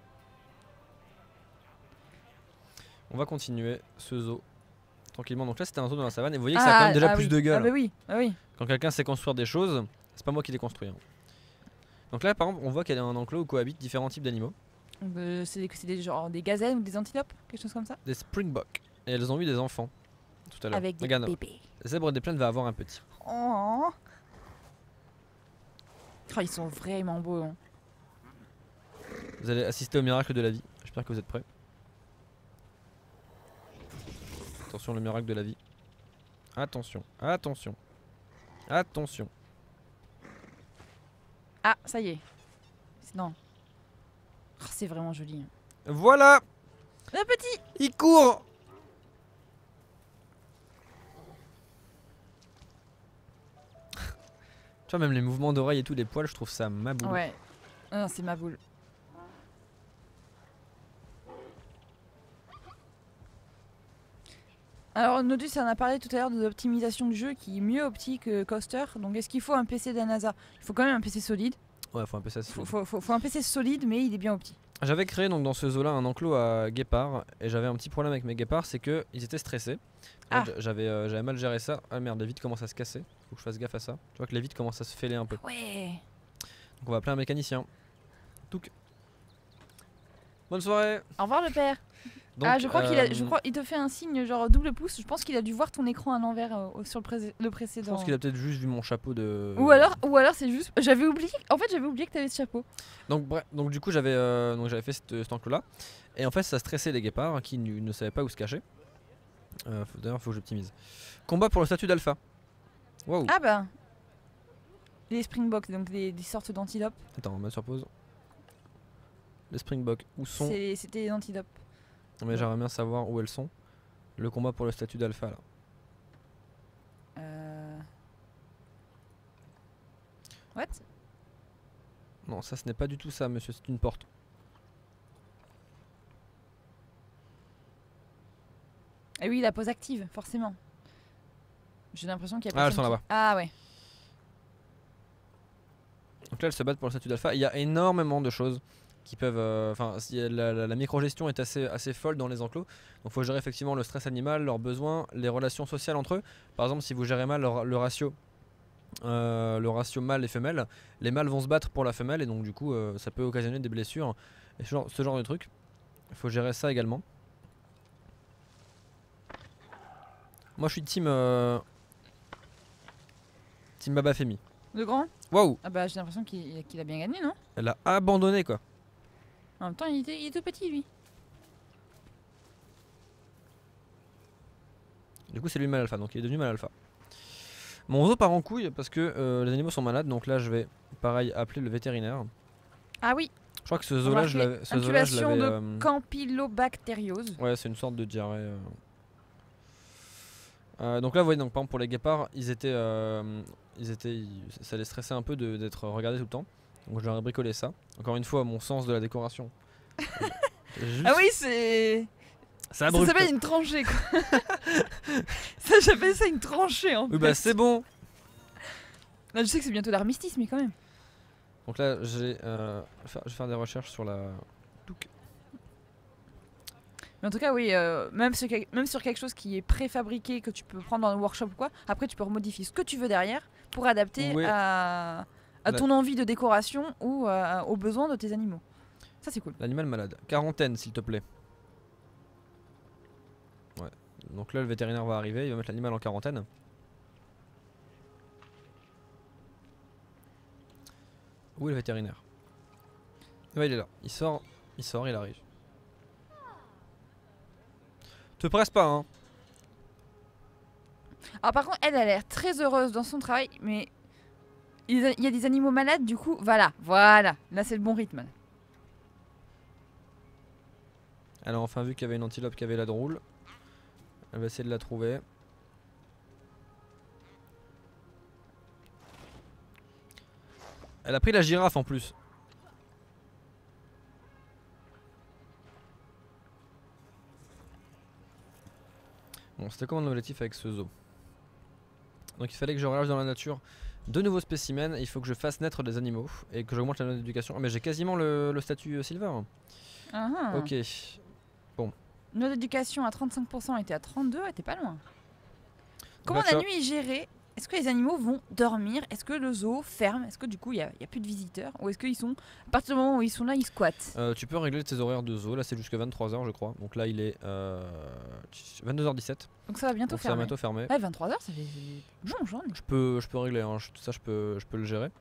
On va continuer ce zoo tranquillement. Donc là, c'était un zoo dans la savane et vous voyez que ça a quand même déjà ah plus oui. de gueule. Ah bah oui, ah oui. Quand quelqu'un sait construire des choses, c'est pas moi qui les construis. hein. Donc là, par exemple, on voit qu'il y a un enclos où cohabitent différents types d'animaux. Euh, c'est des, c'est des genre des gazelles ou des antilopes, quelque chose comme ça. Des springboks. Et elles ont eu des enfants tout à l'heure. Avec des Regarde, bébés. Zèbre des plaines va avoir un petit. Oh. Oh, ils sont vraiment beaux. hein. Vous allez assister au miracle de la vie. J'espère que vous êtes prêts. Attention, le miracle de la vie. Attention, attention, attention. Ah, ça y est. C'est- Non. Oh, c'est vraiment joli. hein. Voilà, Le petit. il court. Tu vois, même les mouvements d'oreilles et tout, les poils, je trouve ça maboule. Ouais. Ah non, c'est ma boule. Alors, Nodus en a parlé tout à l'heure de l'optimisation du jeu qui est mieux opti que Coaster. Donc, est-ce qu'il faut un P C de la NASA? Il faut quand même un P C solide. Ouais, faut un peu ça. Faut, faut, faut, faut un P C solide, mais il est bien opti. J'avais créé donc dans ce zoo là un enclos à guépards et j'avais un petit problème avec mes guépards, c'est que ils étaient stressés. En Ah. fait, j'avais euh, j'avais mal géré ça. Ah merde, les vitres commencent à se casser. Faut que je fasse gaffe à ça. Tu vois que les vitres commencent à se fêler un peu. Ouais. Donc on va appeler un mécanicien. Touc. Bonne soirée. Au revoir, le père. Donc, ah, je crois qu'il a, je euh, crois, il te fait un signe genre double pouce. Je pense qu'il a dû voir ton écran à l'envers euh, sur le, pré- le Je précédent. pense qu'il a peut-être juste vu mon chapeau de. Ou alors, ou alors c'est juste. J'avais oublié. En fait, j'avais oublié que t'avais ce chapeau. Donc, bref, donc du coup, j'avais euh, donc j'avais fait cette- cet enclos là. Et en fait, ça stressait les guépards qui ne, ne savaient pas où se cacher. Euh, faut- D'ailleurs, il faut que j'optimise. Combat pour le statut d'alpha. Waouh. Ah bah. Les Springboks, donc des, des sortes d'antilopes. Attends, on met sur pause. Les Springboks, où sont. C'est- C'était des antilopes. Mais j'aimerais bien savoir où elles sont. Le combat pour le statut d'alpha là. Euh... What? Non, ça ce n'est pas du tout ça, monsieur, c'est une porte. Ah oui, la pause active, forcément. J'ai l'impression qu'il y a Ah, elles personne sont qui- là-bas. Ah ouais. Donc là, elles se battent pour le statut d'alpha. Il y a énormément de choses qui peuvent. euh, Enfin, si la, la, la microgestion est assez, assez folle dans les enclos. Donc, il faut gérer effectivement le stress animal, leurs besoins, les relations sociales entre eux. Par exemple, si vous gérez mal le, le ratio. euh, le ratio mâle et femelle, les mâles vont se battre pour la femelle et donc du coup euh, ça peut occasionner des blessures et ce genre, ce genre de truc. Il faut gérer ça également. Moi je suis team euh, team Baba Femi. Le grand? Waouh, Ah bah j'ai l'impression qu'il qu'il a bien gagné, non? elle a abandonné quoi. En même temps, il était, il est tout petit, lui. Du coup c'est lui le mal alpha, donc il est devenu mal alpha. Mon zoo part en couille parce que euh, les animaux sont malades, donc là je vais pareil appeler le vétérinaire. Ah oui, Je crois que ce zoo là je l'avais. ce zoo là, je incubation l'avais, de euh, campylobactériose. Ouais, c'est une sorte de diarrhée. euh. Euh, donc là, vous voyez, donc, par exemple, pour les guépards, ils étaient, euh, ils étaient, ils- ça les stressait un peu de- d'être regardés tout le temps. Donc je leur ai bricolé ça. Encore une fois, mon sens de la décoration. Euh, juste- Ah oui, c'est. c'est Ça abrupt. s'appelle une tranchée, quoi. Ça, j'appelle ça une tranchée, en Oui, fait. bah c'est bon. Là, je sais que c'est bientôt l'armistice, mais quand même. Donc là, j'ai, euh, faire- je vais faire des recherches sur la. Mais en tout cas, oui, euh, même, sur, quel- même sur quelque chose qui est préfabriqué, que tu peux prendre dans le workshop ou quoi, après tu peux remodifier ce que tu veux derrière pour adapter Ouais. à, à La- ton envie de décoration ou euh, aux besoins de tes animaux. Ça, c'est cool. L'animal malade. Quarantaine, s'il te plaît. Ouais. Donc là, le vétérinaire va arriver, il va mettre l'animal en quarantaine. Où est le vétérinaire? Ouais, il est là. Il sort, il sort, il arrive. Te presse pas, hein. Alors, par contre, elle a l'air très heureuse dans son travail, mais il y a- il y a des animaux malades, du coup, voilà, voilà. Là, c'est le bon rythme. Elle a enfin vu qu'il y avait une antilope qui avait la drôle. Elle va essayer de la trouver. Elle a pris la girafe en plus. Bon, c'était comme mon objectif avec ce zoo. Donc il fallait que je relâche dans la nature de nouveaux spécimens. Il faut que je fasse naître des animaux et que j'augmente la note d'éducation. Ah, mais j'ai quasiment le, le statut euh, silver. Ah, ah. Ok. Notre éducation à trente-cinq pour cent était à trente-deux, elle était pas loin. Comment Là, tu la vois, nuit est gérée? Est-ce que les animaux vont dormir? Est-ce que le zoo ferme? Est-ce que du coup il n'y a, il y a plus de visiteurs? Ou est-ce qu'ils sont, à partir du moment où ils sont là, ils squattent? euh, tu peux régler tes horaires de zoo. Là c'est jusqu'à vingt-trois heures je crois. Donc là il est euh, vingt-deux heures dix-sept. Donc ça va bientôt Donc ça va fermer. bientôt fermer. Ouais, vingt-trois heures, ça fait bon, journée. Je peux, je peux régler, hein, je- ça je peux, je peux le gérer.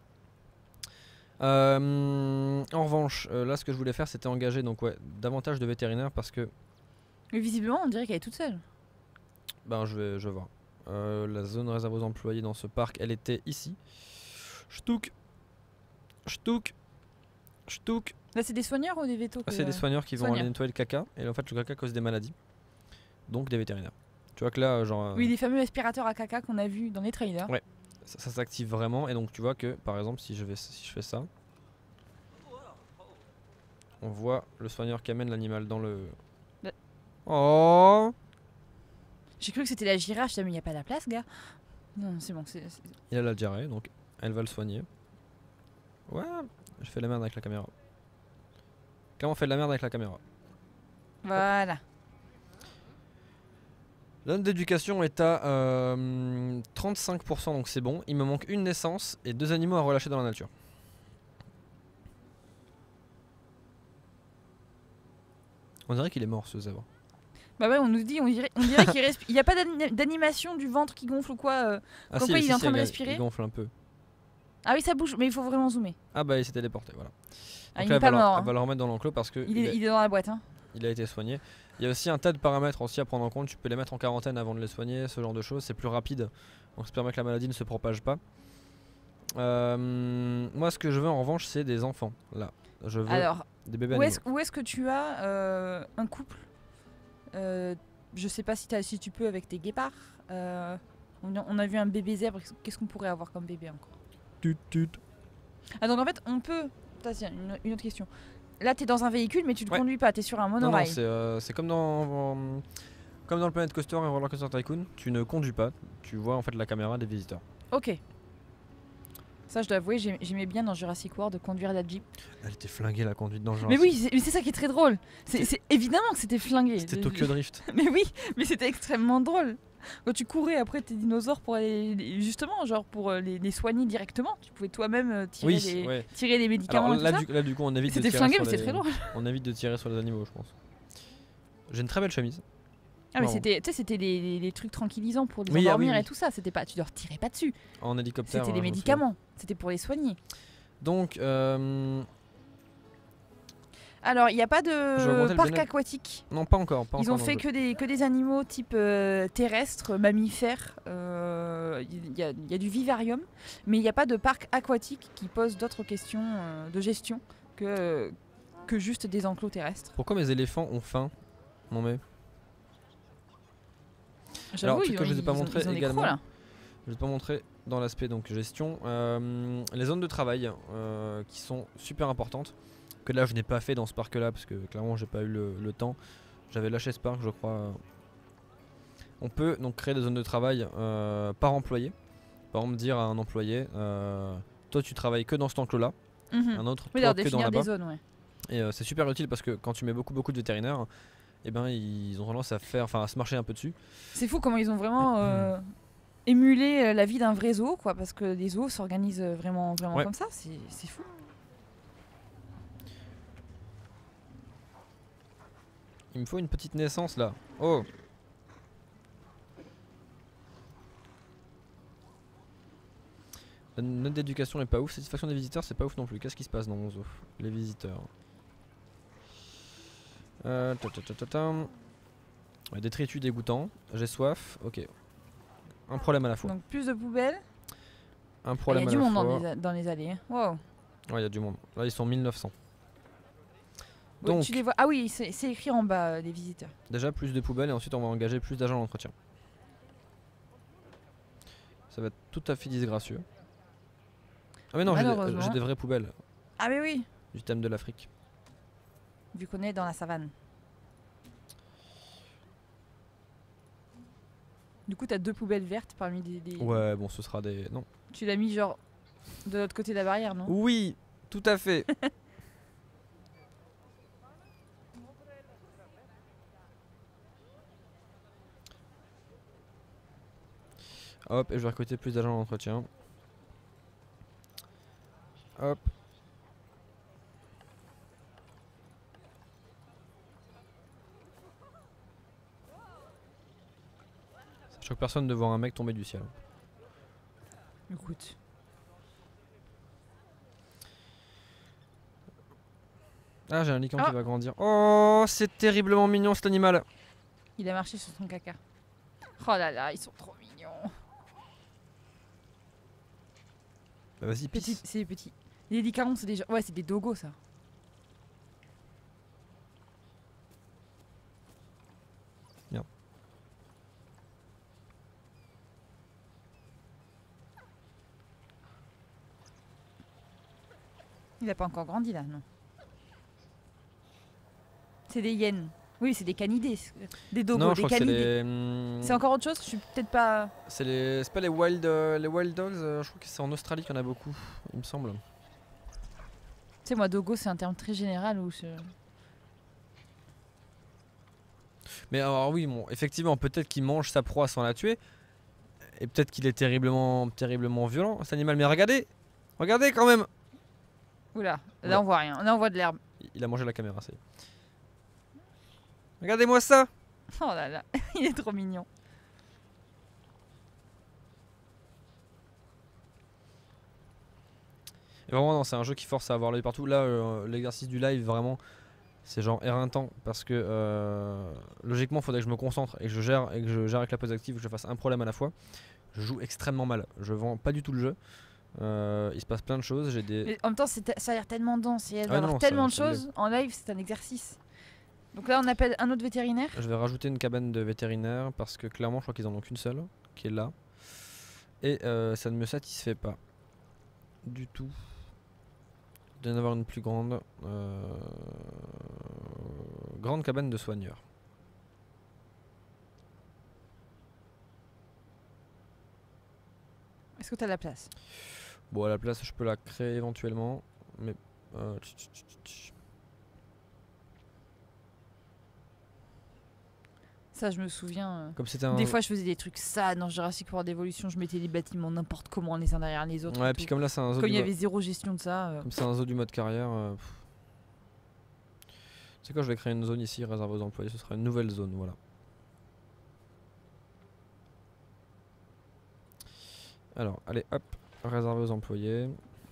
Euh, en revanche, euh, là ce que je voulais faire c'était engager donc ouais, davantage de vétérinaires parce que Mais visiblement, on dirait qu'elle est toute seule. ben je vais, je vais voir. Euh, la zone réservée aux employés dans ce parc, elle était ici. Ch'touk, ch'touk, ch'touk. Là, c'est des soigneurs ou des vétos Ah, que- c'est des soigneurs qui vont soigneurs. aller nettoyer le caca et en fait le caca cause des maladies. Donc des vétérinaires. Tu vois que là, genre, euh, Oui, les fameux aspirateurs à caca qu'on a vus dans les trailers. Ouais. ça, ça s'active vraiment et donc tu vois que par exemple si je, vais, si je fais ça, on voit le soigneur qui amène l'animal dans le... Le- Oh, J'ai cru que c'était la girafe, je disais, mais il n'y a pas la place, gars. Non, c'est bon. c'est- c'est- il a la diarrhée donc elle va le soigner. Ouais, je fais la merde avec la caméra. Clairement on fait de la merde avec la caméra. Voilà. La note d'éducation est à euh, trente-cinq pour cent donc c'est bon. Il me manque une naissance et deux animaux à relâcher dans la nature. On dirait qu'il est mort ce zèbre. Bah ouais, on nous dit, on dirait, on dirait qu'il respire. Il n'y a pas d'ani- d'animation du ventre qui gonfle ou quoi euh, Ah Comme si, quoi, il si, est en si, train de il- respirer. Il gonfle un peu. Ah oui, ça bouge, mais il faut vraiment zoomer. Ah bah il s'est téléporté, voilà. Ah, Donc il là, n'est elle va, pas le, mort. elle va hein. le remettre dans l'enclos parce que Il il, est, est- il est dans la boîte. Hein. il a été soigné. Il y a aussi un tas de paramètres aussi à prendre en compte. Tu peux les mettre en quarantaine avant de les soigner, ce genre de choses. C'est plus rapide, donc ça permet que la maladie ne se propage pas. Euh, moi, ce que je veux en revanche, c'est des enfants. Là, je veux Alors, des bébés où animaux. est-ce où est-ce que tu as euh, un couple euh, Je sais pas si, t'as- si tu peux avec tes guépards. Euh, on, a, on a vu un bébé zèbre. Qu'est-ce qu'on pourrait avoir comme bébé encore Tut, tut. Ah donc en fait, on peut. Ça, c'est une, une autre question. Là, t'es dans un véhicule, mais tu ne Ouais. conduis pas. T'es sur un Non, non, monorail. c'est euh, c'est comme dans, en- comme dans le Planet Coaster et Roller Coaster Tycoon. Tu ne conduis pas, tu vois en fait la caméra des visiteurs. Ok. Ça, je dois avouer, j'ai- j'aimais bien dans Jurassic World de conduire la Jeep. Elle était flinguée la conduite dans le Mais oui, c'est mais c'est ça qui est très drôle. C'est c'est évidemment que c'était flingué. C'était Je- Tokyo je- Drift. Mais oui, mais c'était extrêmement drôle. Quand tu courais après tes dinosaures pour aller les- justement, genre pour euh, les, les soigner directement, tu pouvais toi-même euh, tirer, Oui, les, ouais. tirer les médicaments Alors et tout là ça. du, là du coup on évite de C'était tirer flingué, sur mais c'est les- très drôle. On évite de tirer sur les animaux, je pense. J'ai une très belle chemise. Ah mais Marrant. c'était, tu sais, c'était les, les- les trucs tranquillisants pour les Oui, ah oui, endormir oui. et tout ça. C'était pas, tu leur tirais pas dessus. En hélicoptère. C'était euh, des je me médicaments. C'était pour les soigner. souviens. Donc, euh, Alors il n'y a pas Je vais augmenter de le parc bien-être. aquatique. non, pas encore. Pas Ils encore ont dans fait le que jeu. des, que des animaux type euh, terrestres, mammifères. euh, Il y, a, il y a du vivarium, mais il n'y a pas de parc aquatique qui pose d'autres questions euh, de gestion que, que juste des enclos terrestres. Pourquoi mes éléphants ont faim? Non mais. J'avoue, truc ils que ont- je vous ai pas ils ont- montré ils ont des également. crocs, là. Je vais te pas montrer dans l'aspect donc gestion. Euh, les zones de travail euh, qui sont super importantes. Que là je n'ai pas fait dans ce parc là parce que clairement j'ai pas eu le, le temps. J'avais lâché ce parc je crois. On peut donc créer des zones de travail euh, par employé. Par exemple dire à un employé euh, toi tu travailles que dans cet enclos là. Mhm. Un autre Oui, toi alors que dans définir là-bas. des zones, ouais. Et euh, c'est super utile parce que quand tu mets beaucoup beaucoup de vétérinaires, et ben ils ont tendance à faire, enfin à se marcher un peu dessus. C'est fou comment ils ont vraiment euh, émulé euh, la vie d'un vrai zoo, quoi, parce que les zoos s'organisent euh, vraiment, vraiment Ouais. comme ça. C'est c'est fou. Il me faut une petite naissance là. Oh. La note d'éducation n'est pas ouf. Satisfaction des visiteurs, c'est pas ouf non plus. Qu'est-ce qui se passe dans mon zoo? Les visiteurs. Euh, ta, ta, ta, ta, ta. Ouais, détritus dégoûtant. J'ai soif. Ok. Un problème à la fois. Donc plus de poubelles. Un Il y problème a à du la monde dans fois. les, a- dans les allées. hein. Wow. Ouais, il y a du monde. Là, ils sont mille neuf cents. Ouais, Donc, tu les vois. Ah oui, c'est c'est écrit en bas, euh, les visiteurs. déjà plus de poubelles et ensuite on va engager plus d'agents d'entretien. Ça va être tout à fait disgracieux. Ah mais non, j'ai des, Malheureusement. j'ai des vraies poubelles Ah mais oui, du thème de l'Afrique. vu qu'on est dans la savane. Du coup, t'as deux poubelles vertes parmi des. des- Ouais, bon, ce sera des... Non. Tu l'as mis genre de l'autre côté de la barrière, non? Oui, tout à fait. Hop, et je vais recruter plus d'agents d'entretien. Hop. Ça choque personne de voir un mec tomber du ciel. Écoute. Ah, j'ai un licorne Ah. qui va grandir. Oh, c'est terriblement mignon cet animal. Il a marché sur son caca. Oh là là, ils sont trop mignons. Bah, vas-y, Petit, pisse. c'est des petits. Les licarons, c'est des gens- ouais, c'est des dogos ça. Bien. Il a pas encore grandi là, non. C'est des hyènes. Oui, c'est des canidés. Des dogos, Non, je des crois que c'est canidés. les... hum, C'est encore autre chose. Je suis peut-être pas. C'est les... c'est pas les wild, euh, les wild dogs, euh, je crois que c'est en Australie qu'il y en a beaucoup, il me semble. Tu sais, moi, dogo, c'est un terme très général où je... Mais alors oui, bon, effectivement, peut-être qu'il mange sa proie sans la tuer. Et peut-être qu'il est terriblement, terriblement violent, cet animal. Mais regardez, regardez quand même. Oula, là Ouais. on voit rien. Là on voit de l'herbe. Il a mangé la caméra, c'est. Regardez-moi ça. Oh là là, il est trop mignon. Et vraiment, non, c'est un jeu qui force à avoir l'œil partout. Là, euh, l'exercice du live, vraiment, c'est genre éreintant parce que euh, logiquement, il faudrait que je me concentre et que je gère et que je gère avec la pause active, que je fasse un problème à la fois. Je joue extrêmement mal. Je vends pas du tout le jeu. Euh, il se passe plein de choses. J'ai des. Mais en même temps, c'est- ça a l'air tellement dense. Il y a Ah d'avoir non, non, tellement ça- de ça choses. En live, c'est un exercice. Donc là, on appelle un autre vétérinaire. Je vais rajouter une cabane de vétérinaire parce que clairement, je crois qu'ils en ont qu'une seule qui est là. Et euh, ça ne me satisfait pas du tout d'en avoir une plus grande. Euh, grande cabane de soigneurs. Est-ce que tu as la place? Bon, à la place, je peux la créer éventuellement. Mais. euh, tch, tch, tch, tch. Ça, je me souviens. euh, Comme c'était un. Des fois, je faisais des trucs ça dans Jurassic World Evolution. Je mettais des bâtiments n'importe comment les uns derrière les autres. Ouais, et puis tout. comme là, c'est un zoo Comme du il y mo- avait zéro gestion de ça. euh, comme c'est un zoo du mode carrière. euh, pff. Tu sais quoi, je vais créer une zone ici réservée aux employés. Ce sera une nouvelle zone, voilà. Alors, allez, hop, réservé aux employés.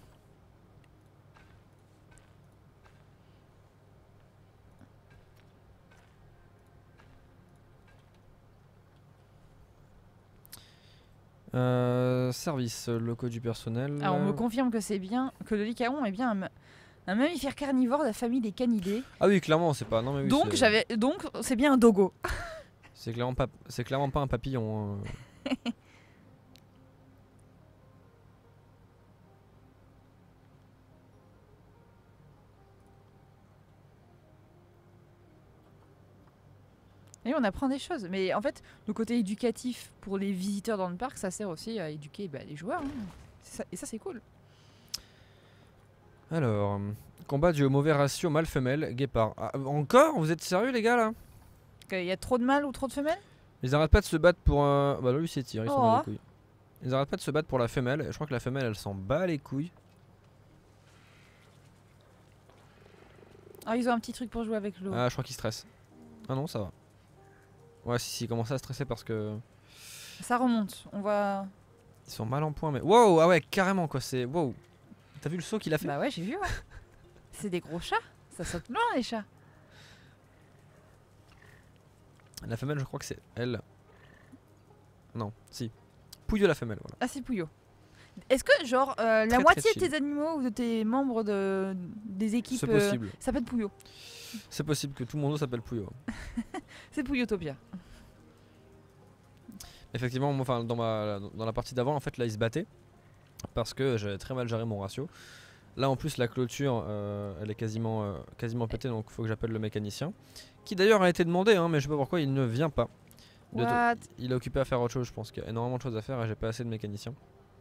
Euh, service, locaux du personnel. Alors, on me confirme que c'est bien, que le lycaon est bien un, ma- un mammifère carnivore de la famille des canidés. Ah oui, clairement, c'est pas. Non, mais oui, donc, c'est- j'avais, donc, c'est bien un dogo. c'est clairement pas, c'est clairement pas un papillon. hein. Et on apprend des choses. Mais en fait, le côté éducatif pour les visiteurs dans le parc, ça sert aussi à éduquer bah, les joueurs. hein. C'est ça- et ça, c'est cool. Alors, euh, combat du mauvais ratio mâle-femelle, guépard. Ah, encore? Vous êtes sérieux, les gars, là? Il y a trop de mâles ou trop de femelles? Ils arrêtent pas de se battre pour un. Bah, là, lui, c'est tir, ils s'en Oh. bat les couilles. Ils arrêtent pas de se battre pour la femelle. Et je crois que la femelle, elle s'en bat les couilles. Ah, ils ont un petit truc pour jouer avec l'eau. Ah, je crois qu'ils stressent. Ah non, ça va. Ouais, si, si, ils commencent à stresser parce que. Ça remonte. On va. Ils sont mal en point, mais. Wow, ah ouais, carrément, quoi, c'est. Wow. T'as vu le saut qu'il a fait? Bah ouais, j'ai vu, ouais. C'est des gros chats. Ça saute loin, les chats. La femelle, je crois que c'est elle. Non, si. Pouilleux la femelle, voilà. Ah, c'est Pouillot. Est-ce que, genre, euh, la Très, très moitié de chill. tes animaux ou de tes membres de, des équipes C'est euh, possible. s'appellent Pouillot? C'est possible que tout le monde s'appelle Pouillot. C'est Pouillotopia. Effectivement, moi, enfin, dans, ma, dans la partie d'avant, en fait, là, ils se battaient. Parce que j'avais très mal géré mon ratio. Là, en plus, la clôture, euh, elle est quasiment, euh, quasiment pétée, donc il faut que j'appelle le mécanicien. Qui d'ailleurs a été demandé, hein, mais je sais pas pourquoi il ne vient pas. De- What? Il est occupé à faire autre chose, je pense qu'il y a énormément de choses à faire et j'ai pas assez de mécaniciens.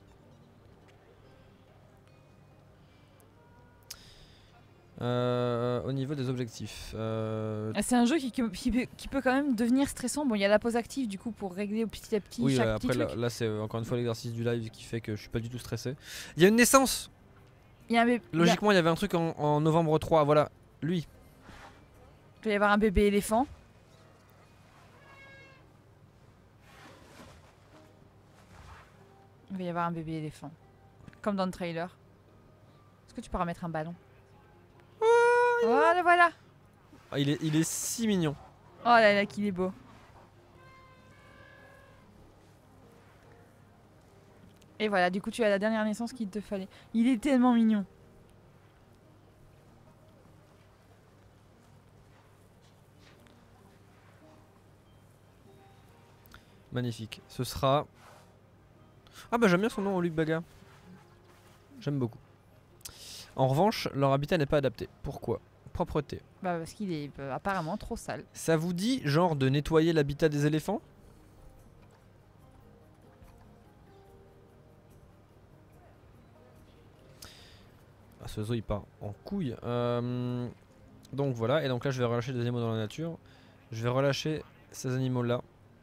Euh, au niveau des objectifs, euh, Ah, c'est un jeu qui, qui, qui peut- qui peut quand même devenir stressant. Bon, il y a la pause active du coup pour régler petit à petit oui, chaque euh, petit après là, truc. là, c'est euh, encore une fois l'exercice du live qui fait que je suis pas du tout stressé. Il y a une naissance. Il y a un bébé. Logiquement, il y avait un truc en, en novembre trois. Voilà, lui. Il va y avoir un bébé éléphant. Il va y avoir un bébé éléphant. Comme dans le trailer. Est-ce que tu pourras mettre un ballon? Voilà, voilà. Ah, il est, il est si mignon. Oh là là, qu'il est beau. Et voilà, du coup, tu as la dernière naissance qu'il te fallait. Il est tellement mignon. Magnifique. Ce sera. Ah bah j'aime bien son nom, Luc Baga. J'aime beaucoup. En revanche, leur habitat n'est pas adapté. Pourquoi? Propreté. Bah, parce qu'il est euh, apparemment trop sale. Ça vous dit, genre, de nettoyer l'habitat des éléphants? Ah, ce zoo il part en couille. Euh, donc voilà, et donc là je vais relâcher des animaux dans la nature. Je vais relâcher ces animaux là.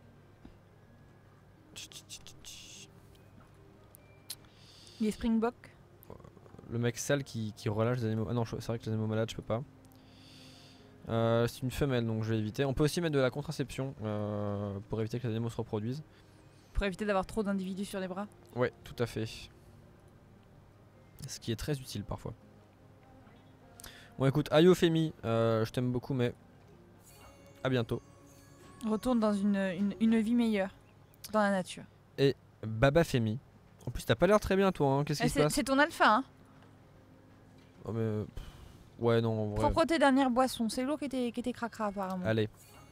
Les Springbok. Le mec sale qui, qui relâche des animaux. Ah non, je- c'est vrai que les animaux malades je peux pas. Euh, c'est une femelle donc je vais éviter. On peut aussi mettre de la contraception euh, pour éviter que les animaux se reproduisent. Pour éviter d'avoir trop d'individus sur les bras. Ouais, tout à fait. Ce qui est très utile parfois. Bon écoute, Ayo Femi, euh, je t'aime beaucoup mais à bientôt. Retourne dans une, une, une vie meilleure, dans la nature. Et Baba Femi. En plus t'as pas l'air très bien toi, hein. Qu'est-ce qui Eh, se c'est passe? c'est ton alpha, hein. Oh, mais... pff, ouais non en vrai. Propre tes dernières boissons. C'est l'eau qui était, qui était cracra apparemment. Allez.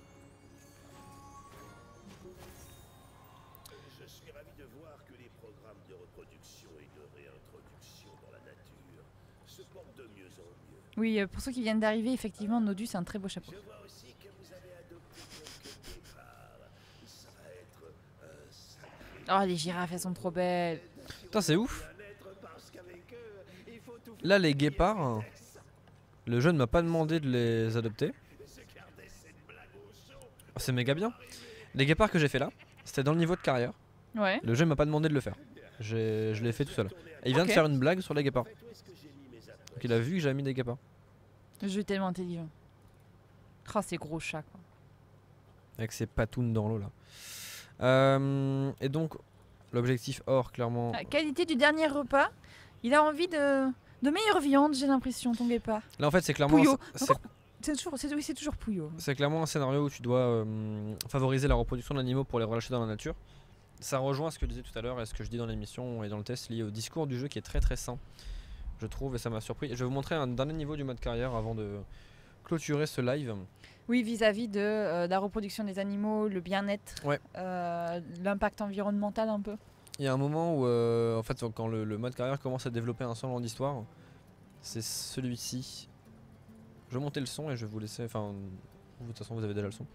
Je suis ravi de voir que les programmes de reproduction et de réintroduction dans la nature se portent de mieux en mieux. Oui, euh, pour ceux qui viennent d'arriver, effectivement, Nodus, c'est un très beau chapeau. Je vois aussi que vous avez adopté quelques guépards. Ça va être un sacré Oh, les girafes, elles sont trop belles. Putain c'est ouf. bien-être parce qu'avec eux, il faut tout Là les guépards, le jeu ne m'a pas demandé de les adopter. se garder cette blague au chaud. Oh, c'est méga bien. Les guépards que j'ai fait là, c'était dans le niveau de carrière. Ouais. Le jeu m'a pas demandé de le faire. J'ai- Je l'ai fait tout seul. Et il vient Ok. de faire une blague sur les guépards. Où est-ce que j'ai mis mes apprêts? Donc il a vu que j'avais mis des guépards. Le jeu est tellement intelligent. Oh, ces gros chats, quoi. Avec ses patounes dans l'eau là. Euh, et donc l'objectif or clairement. La qualité du dernier repas, il a envie de, de meilleure viande, j'ai l'impression, ton guépard. Là en fait c'est clairement Pouillot. c'est- Encore- C'est toujours, c'est- oui, c'est toujours Pouillot. c'est clairement un scénario où tu dois euh, favoriser la reproduction d'animaux pour les relâcher dans la nature. Ça rejoint ce que je disais tout à l'heure et ce que je dis dans l'émission et dans le test lié au discours du jeu qui est très très sain, je trouve, et ça m'a surpris. Je vais vous montrer un dernier niveau du mode carrière avant de clôturer ce live. Oui, vis-à-vis de euh, la reproduction des animaux, le bien-être, Ouais. euh, l'impact environnemental un peu. Il y a un moment où euh, en fait quand le, le mode carrière commence à développer un semblant d'histoire, c'est celui-ci. Je vais monter le son et je vais vous laisser, enfin vous, de toute façon vous avez déjà le son.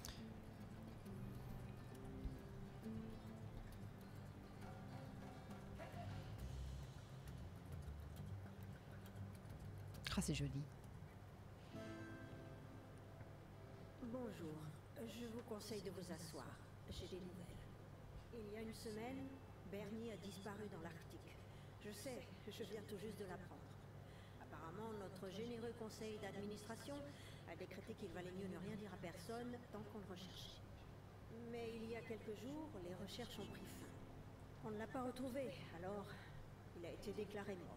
Ah, c'est joli. Bonjour, je vous conseille de vous asseoir. J'ai des nouvelles. Il y a une semaine, Bernie a disparu dans l'Arctique. Je sais, je viens tout juste de l'apprendre. Apparemment, notre généreux conseil d'administration a décrété qu'il valait mieux ne rien dire à personne tant qu'on le recherchait. Mais il y a quelques jours, les recherches ont pris fin. On ne l'a pas retrouvé, alors il a été déclaré mort.